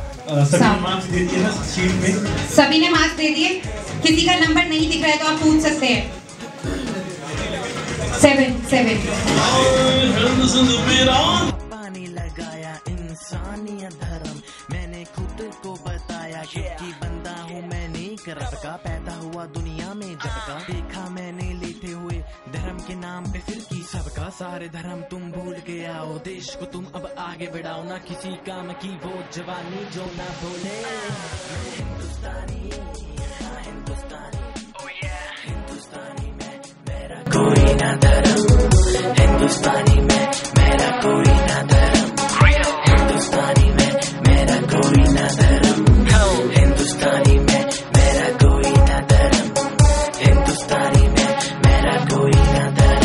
सभी ने मार्क्स दे दिए। किसी का नंबर नहीं दिख रहा है तो आप पूछ सकते हैं। 7 पानी लगाया इंसानियत धर्म, मैंने खुद को बताया क्योंकि बंदा हूँ मैं नेक रब का, पैदा हुआ दुनिया में जब का, देखा मैंने लेते हुए धर्म के नाम पे फिर की सबका, सारे धर्म तुम भूल के आओ, देश को तुम अब आगे बढ़ाओ, ना किसी काम की वो जवानी जो ना भूले। हिंदुस्तानी हिंदुस्तानी हिंदुस्तानी में मेरा कोई ना धर्म, हिंदुस्तानी में मेरा कोई ना धर्म, हिंदुस्तानी में मेरा कोई ना धर्म, हिंदुस्तानी में मेरा कोई ना धर्म, हिंदुस्तानी में मेरा कोई ना धर्म।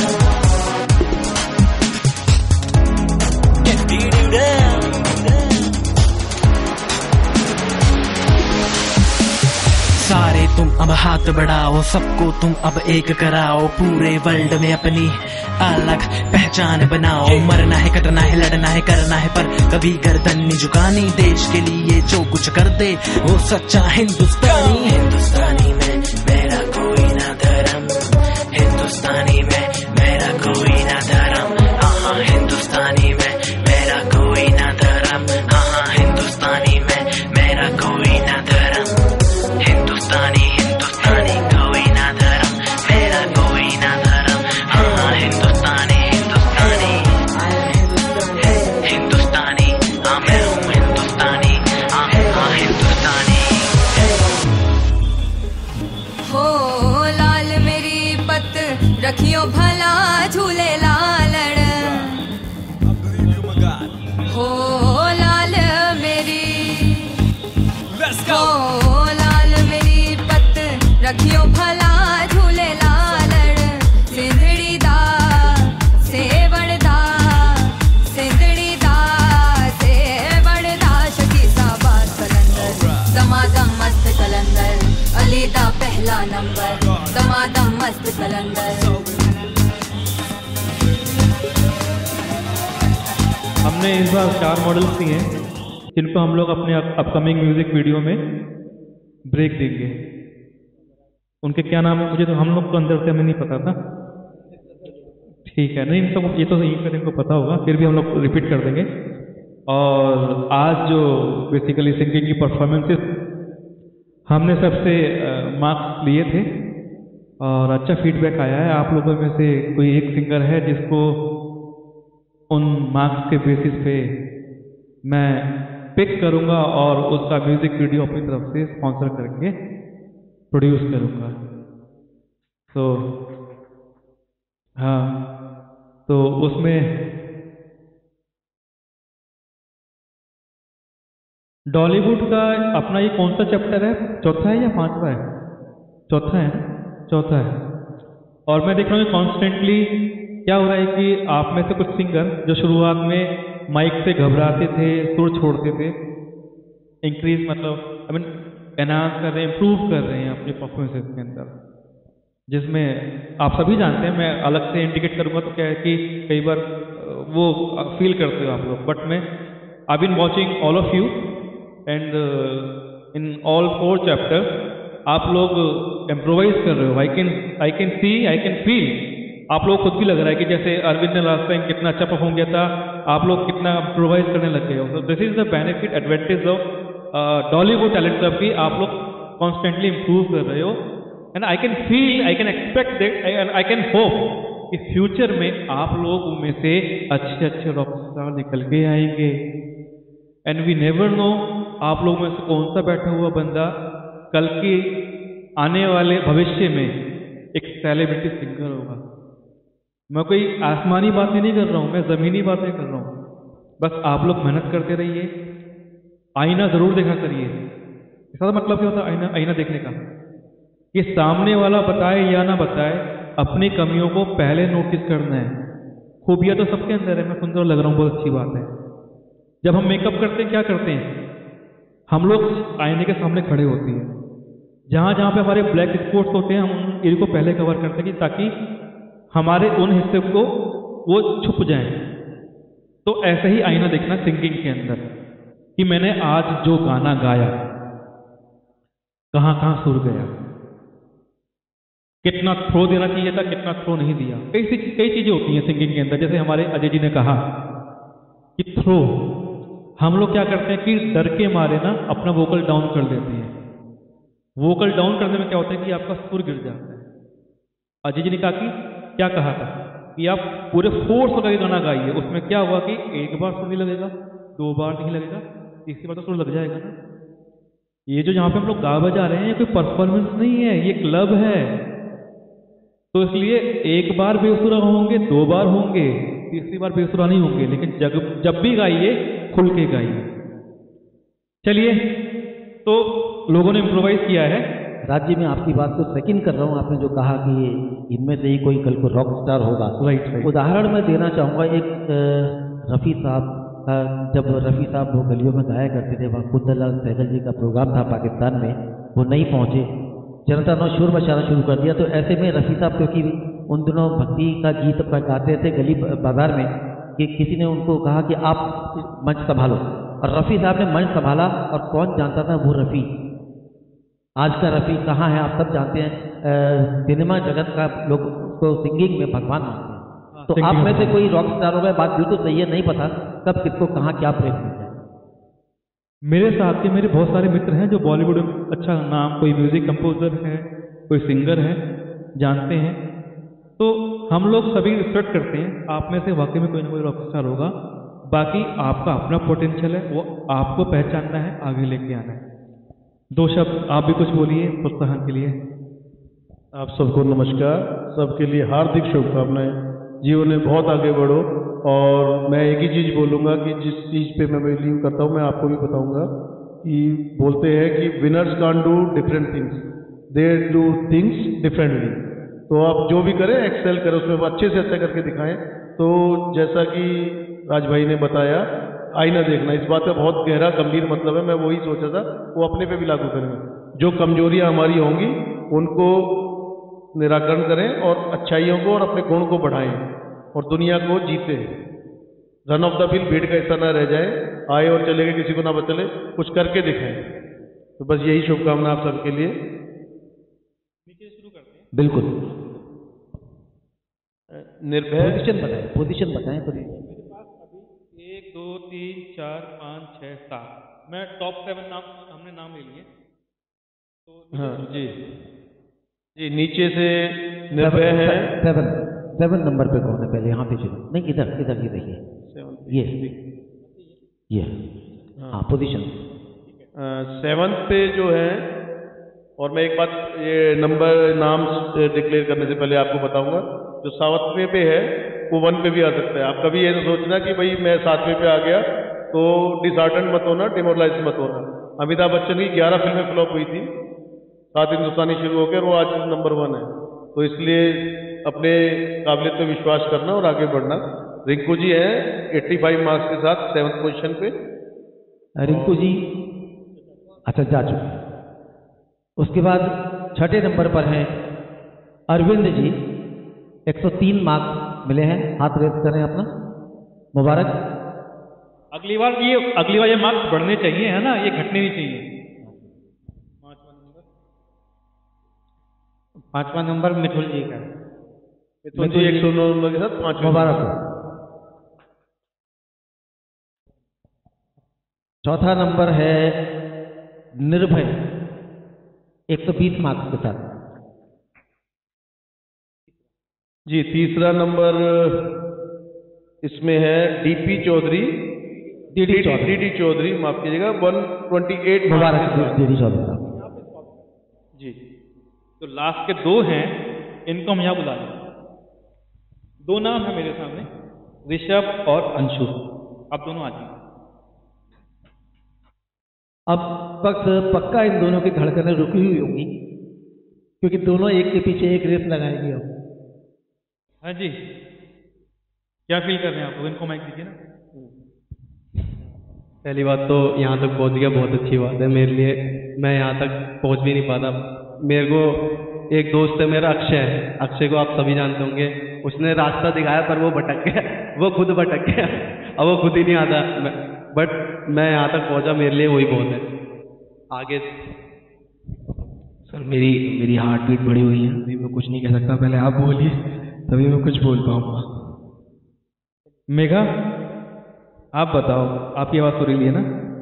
सारे तुम अब हाथ बढ़ाओ, सबको तुम अब एक कराओ, पूरे वर्ल्ड में अपनी अलग पहचान बनाओ। मरना है, कटना है, लड़ना है, करना है, पर कभी गर्दन नहीं झुकानी। देश के लिए जो कुछ कर दे वो सच्चा हिंदुस्तानी। हिंदुस्तानी में मेरा कोई ना धर्म, हिंदुस्तानी में मेरा कोई ना धर्म। हाँ, हिंदुस्तानी में मेरा कोई ना धर्म। हाँ, हिंदुस्तानी में मेरा कोई ना धर्म। हिंदुस्तानी हिंदुस्तानी कोई ना धर्म, मेरा कोई ना धर्म। हाँ, हिंदुस्तानी हिंदुस्तानी हिंदुस्तानी। हाँ, मैं हूँ हिंदुस्तानी। हाँ, हिंदुस्तानी। हो लाल मेरी पत रखियो भला झूले लालड़। हो लाल मेरी, हो लाल मेरी पत रखियो भला झूले लालड़। सिंधड़ी दा सेवण दा, सिंधड़ी दा सेवण दा, शकी साबाद कलंदर, दमादम मस्त कलंदर, अली दा पहला नंबर, दमादम मस्त कलंदर। हमने इस बार 4 मॉडल्स दिए हैं जिनको हम लोग अपने अपकमिंग म्यूजिक वीडियो में ब्रेक देंगे। उनके क्या नाम है मुझे तो हम लोग को अंदर से हमें नहीं पता था। ठीक है, नहीं ये तो यहीं पर इनको पता होगा, फिर भी हम लोग रिपीट कर देंगे। और आज जो बेसिकली सिंगिंग की परफॉर्मेंसेस हमने सबसे मार्क्स लिए थे और अच्छा फीडबैक आया है। आप लोगों में से कोई एक सिंगर है जिसको उन मार्क्स के बेसिस पे मैं पिक करूंगा और उसका म्यूजिक वीडियो अपनी तरफ से स्पॉन्सर करके प्रोड्यूस करूंगा। तो हाँ, तो उसमें डॉलीवुड का अपना ये कौन सा चैप्टर है? चौथा है या 5वां है? चौथा है, चौथा है। और मैं देख रहा हूँ कॉन्स्टेंटली क्या हो रहा है कि आप में से कुछ सिंगर जो शुरुआत में माइक से घबराते थे, सुर छोड़ते थे, इंक्रीज मतलब आई मीन एनहांस कर रहे हैं, इम्प्रूव कर रहे हैं अपनी परफॉर्मेंसेस के अंदर, जिसमें आप सभी जानते हैं। मैं अलग से इंडिकेट करूंगा तो क्या है कि कई बार वो फील करते हो आप लोग, बट मैं I been watching all of you and in all 4 chapters आप लोग इम्प्रोवाइज कर रहे हो। I can see, I can feel. आप लोग खुद भी लग रहा है कि जैसे अरविंद ने लास्ट टाइम कितना अच्छा परफॉर्म किया था, आप लोग कितना इम्प्रोवाइज करने लग गए हो। तो this is the benefit advantage of Dollywood talent club की। आप लोग कॉन्स्टेंटली इम्प्रूव कर रहे हो and I can feel, I can expect that and I can hope कि फ्यूचर में आप लोग में से अच्छे रॉक स्टार निकल के आएंगे। एंड वी नेवर नो आप लोग में से कौन सा बैठा हुआ बंदा कल के आने वाले भविष्य में एक सेलिब्रिटी सिंगर होगा। मैं कोई आसमानी बातें नहीं कर रहा हूँ, मैं ज़मीनी बातें कर रहा हूँ। बस आप लोग मेहनत करते रहिए, आईना ज़रूर देखा करिए। इसका मतलब क्या होता है आईना देखने का? कि सामने वाला बताए या ना बताए, अपनी कमियों को पहले नोटिस करना है। खूबियाँ तो सबके अंदर है, मैं सुंदर लग रहा हूँ, बहुत अच्छी बात है। जब हम मेकअप करते हैं क्या करते हैं? हम लोग आईने के सामने खड़े होते हैं, जहाँ जहाँ पे हमारे ब्लैक स्पॉट्स होते हैं हम उन एरिया को पहले कवर करते हैं ताकि हमारे उन हिस्से को वो छुप जाए। तो ऐसे ही आईना देखना सिंगिंग के अंदर कि मैंने आज जो गाना गाया कहाँ कहाँ सुर गया, कितना थ्रो देना चाहिए था, कितना थ्रो नहीं दिया। कई चीजें होती हैं सिंगिंग के अंदर। जैसे हमारे अजय जी ने कहा कि थ्रो, हम लोग क्या करते हैं कि डर के मारे ना अपना वोकल डाउन कर देते हैं। वोकल डाउन करने में क्या होता है कि आपका सुर गिर जाता है। अजय जी ने कहा कि क्या कहा था कि आप पूरे फोर्स लगा के गाना गाइए। उसमें क्या हुआ कि एक बार सुर नहीं लगेगा, 2 बार नहीं लगेगा, तीसरी बार तो सुर लग जाएगा ना। ये जो यहाँ पे हम लोग गा बजा रहे हैं ये कोई परफॉर्मेंस नहीं है, ये क्लब है। तो इसलिए एक बार बेसुरा होंगे, 2 बार होंगे, तीसरी बार बेसुरा नहीं होंगे, लेकिन जब भी गाइए खुल के गाइए। चलिए, तो लोगों ने इम्प्रोवाइज किया है। राज्य में आपकी बात को सेकंड कर रहा हूँ। आपने जो कहा कि इनमें से ही कोई कल को रॉक स्टार होगा, राइट। उदाहरण मैं देना चाहूँगा एक रफ़ी साहब। जब रफ़ी साहब वो गलियों में गाया करते थे, वहाँ कुंदनलाल सहगल जी का प्रोग्राम था पाकिस्तान में, वो नहीं पहुँचे जनता ने शोर मचाना शुरू कर दिया। तो ऐसे में रफ़ी साहब, क्योंकि उन दिनों भक्ति का गीत गाते थे गली बाजार में, कि किसी ने उनको कहा कि आप मंच संभालो, और रफ़ी साहब ने मंच संभाला। और कौन जानता था वो रफ़ी, आज का रफ़ी कहाँ है आप सब जानते हैं। सिनेमा जगत का लोग उसको सिंगिंग में भगवान मानते हैं। तो आप में से कोई रॉक स्टार होगा, बात बिल्कुल सही है, नहीं पता कब किसको कहाँ क्या प्रेम मिल जाए। मेरे साथ के मेरे बहुत सारे मित्र हैं जो बॉलीवुड में अच्छा नाम, कोई म्यूजिक कंपोजर है, कोई सिंगर है, जानते हैं। तो हम लोग सभी रिस्पेक्ट करते हैं, आप में से वाकई में कोई ना कोई रॉक स्टार होगा। बाकी आपका अपना पोटेंशियल है, वो आपको पहचानना है, आगे लेके आना है। 2 शब्द आप भी कुछ बोलिए प्रोत्साहन के लिए। आप सबको नमस्कार, सबके लिए हार्दिक शुभकामनाएं। जीवन में बहुत आगे बढ़ो। और मैं एक ही चीज़ बोलूँगा कि जिस चीज़ पे मैं बिलीव करता हूँ, मैं आपको भी बताऊँगा कि बोलते हैं कि winners can't do different things, they do things differently. तो आप जो भी करें, एक्सेल करें, उसमें अच्छे से अच्छा करके दिखाएं। तो जैसा कि राज भाई ने बताया, आईना देखना, इस बात का बहुत गहरा गंभीर मतलब है। मैं वही सोचा था, वो अपने पे भी लागू करेंगे। जो कमजोरियां हमारी होंगी उनको निराकरण करें, और अच्छाइयों को और अपने गुण को बढ़ाएं, और दुनिया को जीते। रन ऑफ द बिल भीड़ का हिस्सा ना रह जाए, आए और चले गए, किसी को ना बचले, कुछ करके दिखाएं। तो बस यही शुभकामना आप सबके लिए। बिल्कुल। निर्भय पोजीशन बताएं। 1 2 3 4 5 6 7 मैं टॉप 7 नाम हमने नाम ले लिए। तो हाँ जी जी, नीचे से निर्भय है। 7 नंबर पे कौन है पहले? यहाँ पे चलो, नहीं इधर इधर, ये देखिए, ये हाँ पोजीशन 7 पे जो है। और मैं एक बात, ये नंबर नाम डिक्लेयर करने से पहले आपको बताऊंगा, जो 7वें पे है वो 1 पे भी आ सकता है। आप कभी ये तो सोचना कि भाई मैं 7वें पे आ गया तो डिसहार्टन मत होना, डिमोरलाइज मत होना। अमिताभ बच्चन की 11 फिल्में फ्लॉप हुई थी, 7 हिंदुस्तानी शुरू होकर, वो आज नंबर 1 है। तो इसलिए अपने काबिलियत पे विश्वास करना और आगे बढ़ना। रिंकू जी हैं 85 मार्क्स के साथ 7th पोजीशन पे। रिंकू जी अच्छा जा चुके। उसके बाद 6ठे नंबर पर हैं अरविंद जी, 103 मार्क्स मिले हैं। हाथ रेस करें अपना, मुबारक। अगली बार ये मार्क्स बढ़ने चाहिए, है ना, ये घटने नहीं चाहिए। 5वां नंबर मिथुल जी का। मिथुल जी 109 नंबर के साथ 5वां। मुबारक। चौथा नंबर है निर्भय, 120 मार्क्स के साथ। जी तीसरा नंबर इसमें है डीपी चौधरी, डीडी चौधरी, माफ कीजिएगा, 128। मुबारक डीडी चौधरी साहब जी। तो लास्ट के 2 हैं, इनको हम यहाँ बुला लें। 2 नाम है मेरे सामने, ऋषभ और अंशु। अब दोनों आ जाइए। अब वक्त पक्का इन दोनों की धड़कनें रुकी हुई होंगी, क्योंकि दोनों एक के पीछे एक रेस लगाएंगे। अब हाँ जी, क्या फील कर रहे हैं आप लोग? इनको माइक दीजिए ना। पहली बात तो यहाँ तक पहुँच गया, बहुत अच्छी बात है मेरे लिए। मैं यहाँ तक पहुँच भी नहीं पाता। मेरे को एक दोस्त है मेरा, अक्षय को आप सभी जानते होंगे। उसने रास्ता दिखाया पर वो भटक गया, वो खुद भटक गया, अब वो खुद ही नहीं आता। बट मैं यहाँ तक पहुँचा, मेरे लिए वही बहुत है। आगे सर मेरी हार्ट बीट बढ़ी हुई है, अभी मैं कुछ नहीं कह सकता। पहले आप बोलिए तभी मैं कुछ बोल पाऊंगा। मेघा आप बताओ, आपकी आवाज़ सुरीली है ना?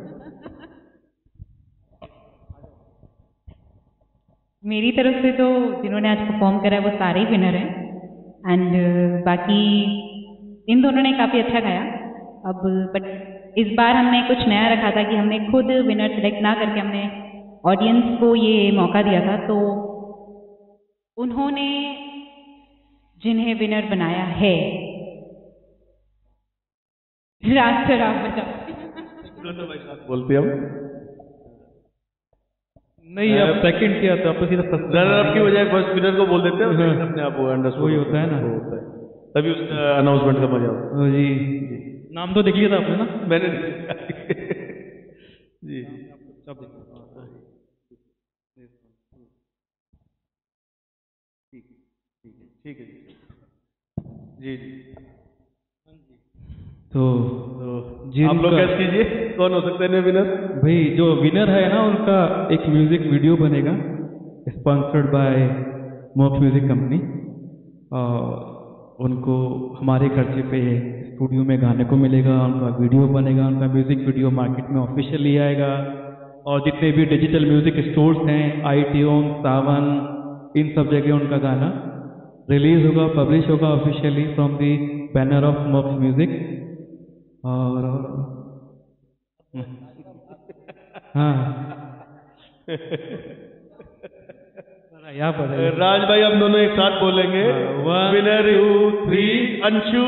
मेरी तरफ से तो जिन्होंने आज परफॉर्म करा है वो सारे ही विनर हैं। एंड बाकी इन दोनों ने काफ़ी अच्छा गाया। अब बट इस बार हमने कुछ नया रखा था कि हमने खुद विनर सिलेक्ट ना करके हमने ऑडियंस को ये मौका दिया था। तो उन्होंने जिन्हें विनर बनाया है, रास्टर आप बचाओ। बोलते हम नहीं, अब सेकंड किया तो आप सीधा रनर अप की बजाय फर्स्ट विनर को बोल देते हैं, अपने आप वो अंडरस्टूड वही होता है ना, होता है, तभी उसका अनाउंसमेंट का मजा होता है। जी नाम तो देख लिया था आपने ना? मैंने जी ठीक है जी जी तो जी आप लोग उनका- गैस कीजिए कौन हो सकते हैं विनर। भाई जो विनर है ना उनका एक म्यूजिक वीडियो बनेगा sponsored by Mox music company, और उनको हमारे खर्चे पे स्टूडियो में गाने को मिलेगा, उनका वीडियो बनेगा, उनका म्यूजिक वीडियो मार्केट में ऑफिशियली आएगा, और जितने भी डिजिटल म्यूजिक स्टोर्स हैं iTunes, सावन, इन सब जगह उनका गाना रिलीज होगा, पब्लिश होगा officially from the banner of Mox music. और हाँ यहाँ पर राज भाई हम दोनों एक साथ बोलेंगे winner 2 3 Anshu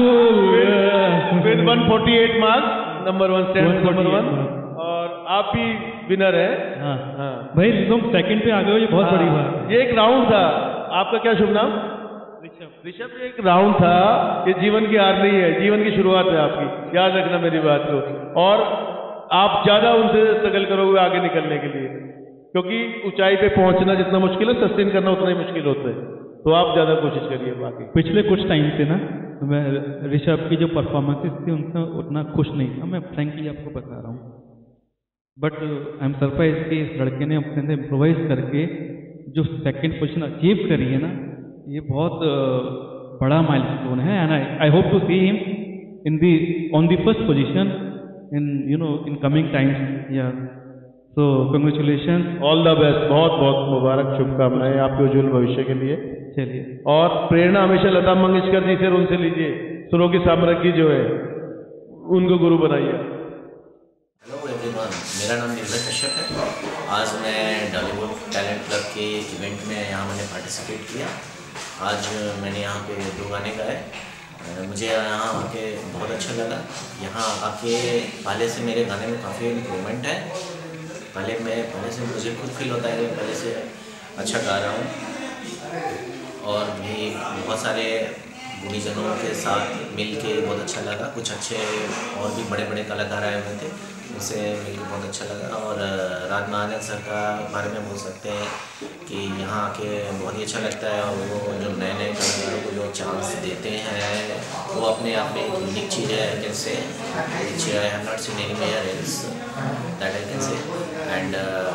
with 148 marks, number 1 stand number 1, और आप भी विनर है। हाँ हाँ भाई तुम सेकंड पे आ गए हो, ये बहुत बड़ी बात है। ये एक राउंड था। आपका क्या शुभ नाम? ऋषभ। ये एक राउंड था, ये जीवन की हार नहीं है, जीवन की शुरुआत है आपकी, याद रखना मेरी बात को। और आप ज्यादा उनसे स्ट्रगल करोगे आगे निकलने के लिए, क्योंकि ऊंचाई पे पहुंचना जितना मुश्किल है सस्टेन करना उतना ही मुश्किल होता है, तो आप ज्यादा कोशिश करिए। बाकी पिछले कुछ टाइम से ना मैं ऋषभ की जो परफॉर्मेंसेस थी उनसे उतना खुश नहीं था, मैं फ्रैंकली आपको बता रहा हूँ। बट आई एम सरप्राइज कि इस लड़के ने अपने अंदर इम्प्रोवाइज करके जो सेकंड पोजीशन अचीव करी है ना, ये बहुत बड़ा माइलस्टोन है, and I hope to see him in the on the first position in you know in coming times. या so congratulation, all the best, बहुत बहुत मुबारक, शुभकामनाएं आपके उज्जवल भविष्य के लिए। चलिए, और प्रेरणा हमेशा लता मंगेशकर जी से उनसे लीजिए, सुरों की साम्राज्ञी जो है उनको गुरु बनाइए। हेलो एवरीवन, मेरा नाम निर्भय कश्यप है। आज मैं डॉलीवुड टैलेंट क्लब के इवेंट में यहाँ मैंने पार्टिसिपेट किया। आज मैंने यहाँ पे 2 गाने गाए। मुझे यहाँ आके बहुत अच्छा लगा। यहाँ आके पहले से मेरे गाने में काफ़ी इम्प्रूवमेंट है। पहले से मुझे खुद फील होता है कि पहले से अच्छा गा रहा हूँ, और भी बहुत सारे गुणीजनों के साथ मिल के बहुत अच्छा लगा। कुछ अच्छे और भी बड़े बड़े कलाकार आए हुए थे, उनसे मिलकर बहुत अच्छा लगा। और राज महाजन सर का बारे में बोल सकते हैं कि यहाँ आके बहुत ही अच्छा लगता है, और वो जो नए नए कलाकारों को जो चांस देते हैं वो अपने आप में एक यूनिक चीज़ है, कैसे I have not seen anywhere else that I can say. And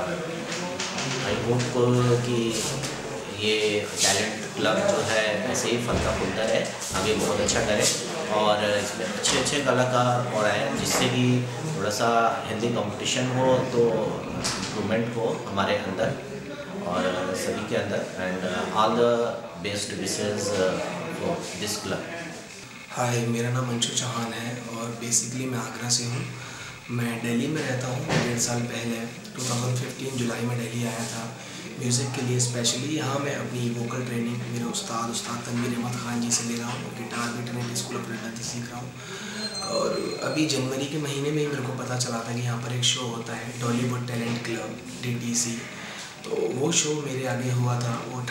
I hope कि ये टैलेंट क्लब जो है ऐसे ही फलता फूलता रहे, आगे बहुत अच्छा करे, और इसमें अच्छे अच्छे कलाकार और आए, जिससे कि थोड़ा सा हिंदी कंपटीशन हो तो इम्प्रूवमेंट हो हमारे अंदर और सभी के अंदर। And all the best wishes for this club. Hi, मेरा नाम अंशु चौहान है और बेसिकली मैं आगरा से हूँ। मैं दिल्ली में रहता हूँ। 1.5 साल पहले 2015 जुलाई में दिल्ली आया था म्यूज़िक के लिए स्पेशली। यहाँ मैं अपनी वोकल ट्रेनिंग मेरे उस्ताद तनवीर अहमद खान जी से ले रहा हूँ। गिटार भी ट्रेनिंग स्कूल ऑफ लखनऊ सीख रहा हूँ। और अभी जनवरी के महीने में ही मेरे को पता चला था कि यहाँ पर एक शो होता है डॉलीवुड टैलेंट क्लब DTC। तो वो शो मेरे आगे हुआ था, वो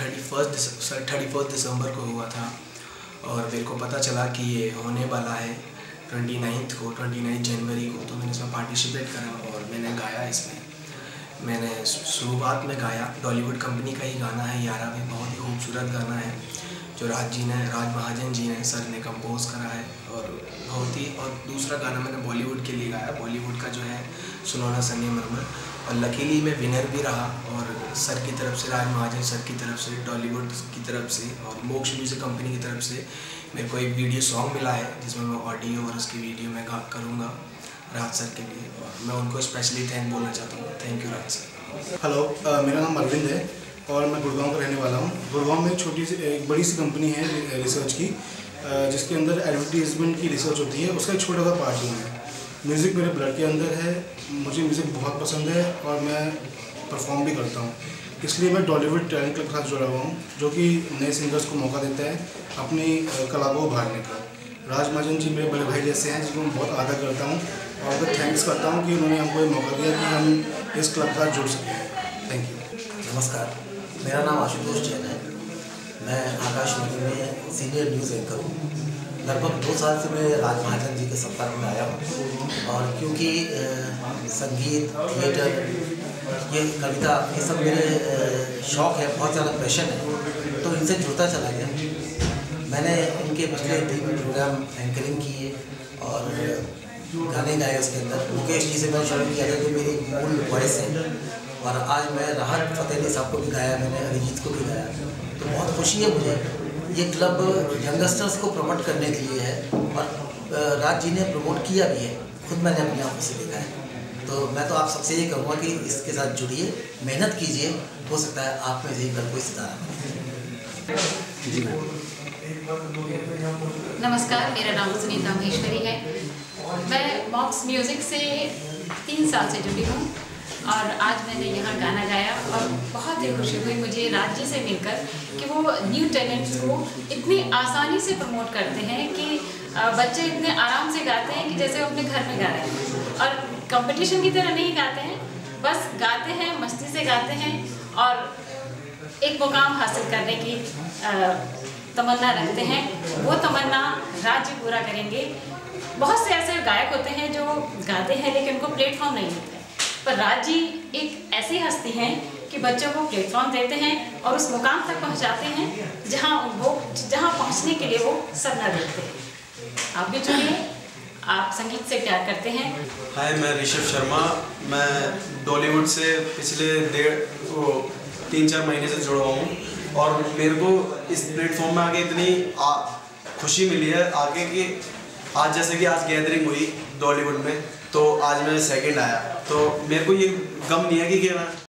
31 दिसंबर को हुआ था, और मेरे को पता चला कि ये होने वाला है 29 जनवरी को। तो मैंने इसमें पार्टिसिपेट करा और मैंने गाया। इसमें मैंने शुरुआत में गाया डॉलीवुड कंपनी का ही गाना है यारा भी, बहुत ही खूबसूरत गाना है जो राज महाजन जी ने सर ने कंपोज करा है, और बहुत ही। और दूसरा गाना मैंने बॉलीवुड के लिए गाया, बॉलीवुड का जो है सुनौना संगमरमर, और लकीली मैं विनर भी रहा। और सर की तरफ से, राज महाजन सर की तरफ से, टॉलीवुड की तरफ से और मोक्ष म्यूज़िक कंपनी की तरफ से मेरे को एक वीडियो सॉन्ग मिला है, जिसमें मैं ऑडियो और उसकी वीडियो में करूँगा राज सर के लिए, और मैं उनको स्पेशली थैंक बोलना चाहता हूँ। Thank you Raj sir. Hello, मेरा नाम अरविंद है और मैं गुड़गांव का रहने वाला हूँ। गुड़गांव में एक बड़ी सी कंपनी है रिसर्च की, जिसके अंदर एडवर्टीजमेंट की रिसर्च होती है, उसका एक छोटा सा पार्ट ही है। म्यूज़िक मेरे ब्लड के अंदर है, मुझे म्यूज़िक बहुत पसंद है और मैं परफॉर्म भी करता हूँ। इसलिए मैं डॉलीवुड टैलेंट क्लब के साथ जुड़ा हुआ हूँ, जो कि नए सिंगर्स को मौका देता है अपनी कला को उभारने का। राज महाजन जी मेरे बड़े भाई जैसे हैं, जिनको मैं बहुत आदर करता हूँ और उनको थैंक्स करता हूँ कि उन्होंने हमको ये मौका दिया कि हम इस क्लब के साथ जुड़ सकें। Thank you. नमस्कार, मेरा नाम आशुतोष जैन है। मैं आकाशवाणी में सीनियर न्यूज़ एंकर हूँ। लगभग 2 साल से मैं राज महाजन जी के संपर्क में आया हूँ, और क्योंकि संगीत, थिएटर, ये कविता, ये सब मेरे शौक़ है, बहुत ज़्यादा पैशन है। तो इनसे जुड़ता चला गया। मैंने इनके पिछले 3 प्रोग्राम एंकरिंग किए और गाने गाए उसके अंदर। मुकेश जी से मैंने शुरू किया था, जो मेरी मूल वॉइस है, और आज मैं राहत फ़तेह अली साहब को भी गाया, मैंने अरिजीत को भी गाया। तो बहुत खुशी है मुझे। ये क्लब यंगस्टर्स को प्रमोट करने के लिए है और राज जी ने प्रमोट किया भी है, खुद मैंने अपनी आँखों से देखा है। तो मैं तो आप सबसे ये कहूँगा कि इसके साथ जुड़िए, मेहनत कीजिए, हो सकता है आप में से ही कल कोई सितारा बने। जी नमस्कार, मेरा नाम सुनीता महेश्वरी है। मैं मॉक्स म्यूज़िक से 3 साल से जुड़ी हूँ और आज मैंने यहाँ गाना गाया और बहुत ही खुशी हुई मुझे राज्य से मिलकर कि वो न्यू टैलेंट्स को इतनी आसानी से प्रमोट करते हैं कि बच्चे इतने आराम से गाते हैं कि जैसे वो अपने घर में गा रहे हैं, और कंपटीशन की तरह नहीं गाते हैं, बस गाते हैं, मस्ती से गाते हैं और एक मुकाम हासिल करने की तमन्ना रखते हैं। वो तमन्ना राज्य पूरा करेंगे। बहुत से ऐसे गायक होते हैं जो गाते हैं लेकिन उनको प्लेटफॉर्म नहीं मिलता है, पर राज जी एक ऐसी हस्ती हैं कि बच्चों को प्लेटफॉर्म देते हैं और उस मुकाम तक पहुंचाते हैं जहां पहुंचने के लिए वो सपना देखते हैं। आप भी जुड़िए, आप संगीत से प्यार करते हैं। हाय, मैं ऋषभ शर्मा। मैं डॉलीवुड से पिछले 3-4 महीने से जुड़ा हूँ और मेरे को इस प्लेटफॉर्म में आके इतनी खुशी मिली है आगे कि आज जैसे कि आज गैदरिंग हुई डॉलीवुड में, तो आज मैं सेकंड आया, तो मेरे को ये गम नहीं है कि मैं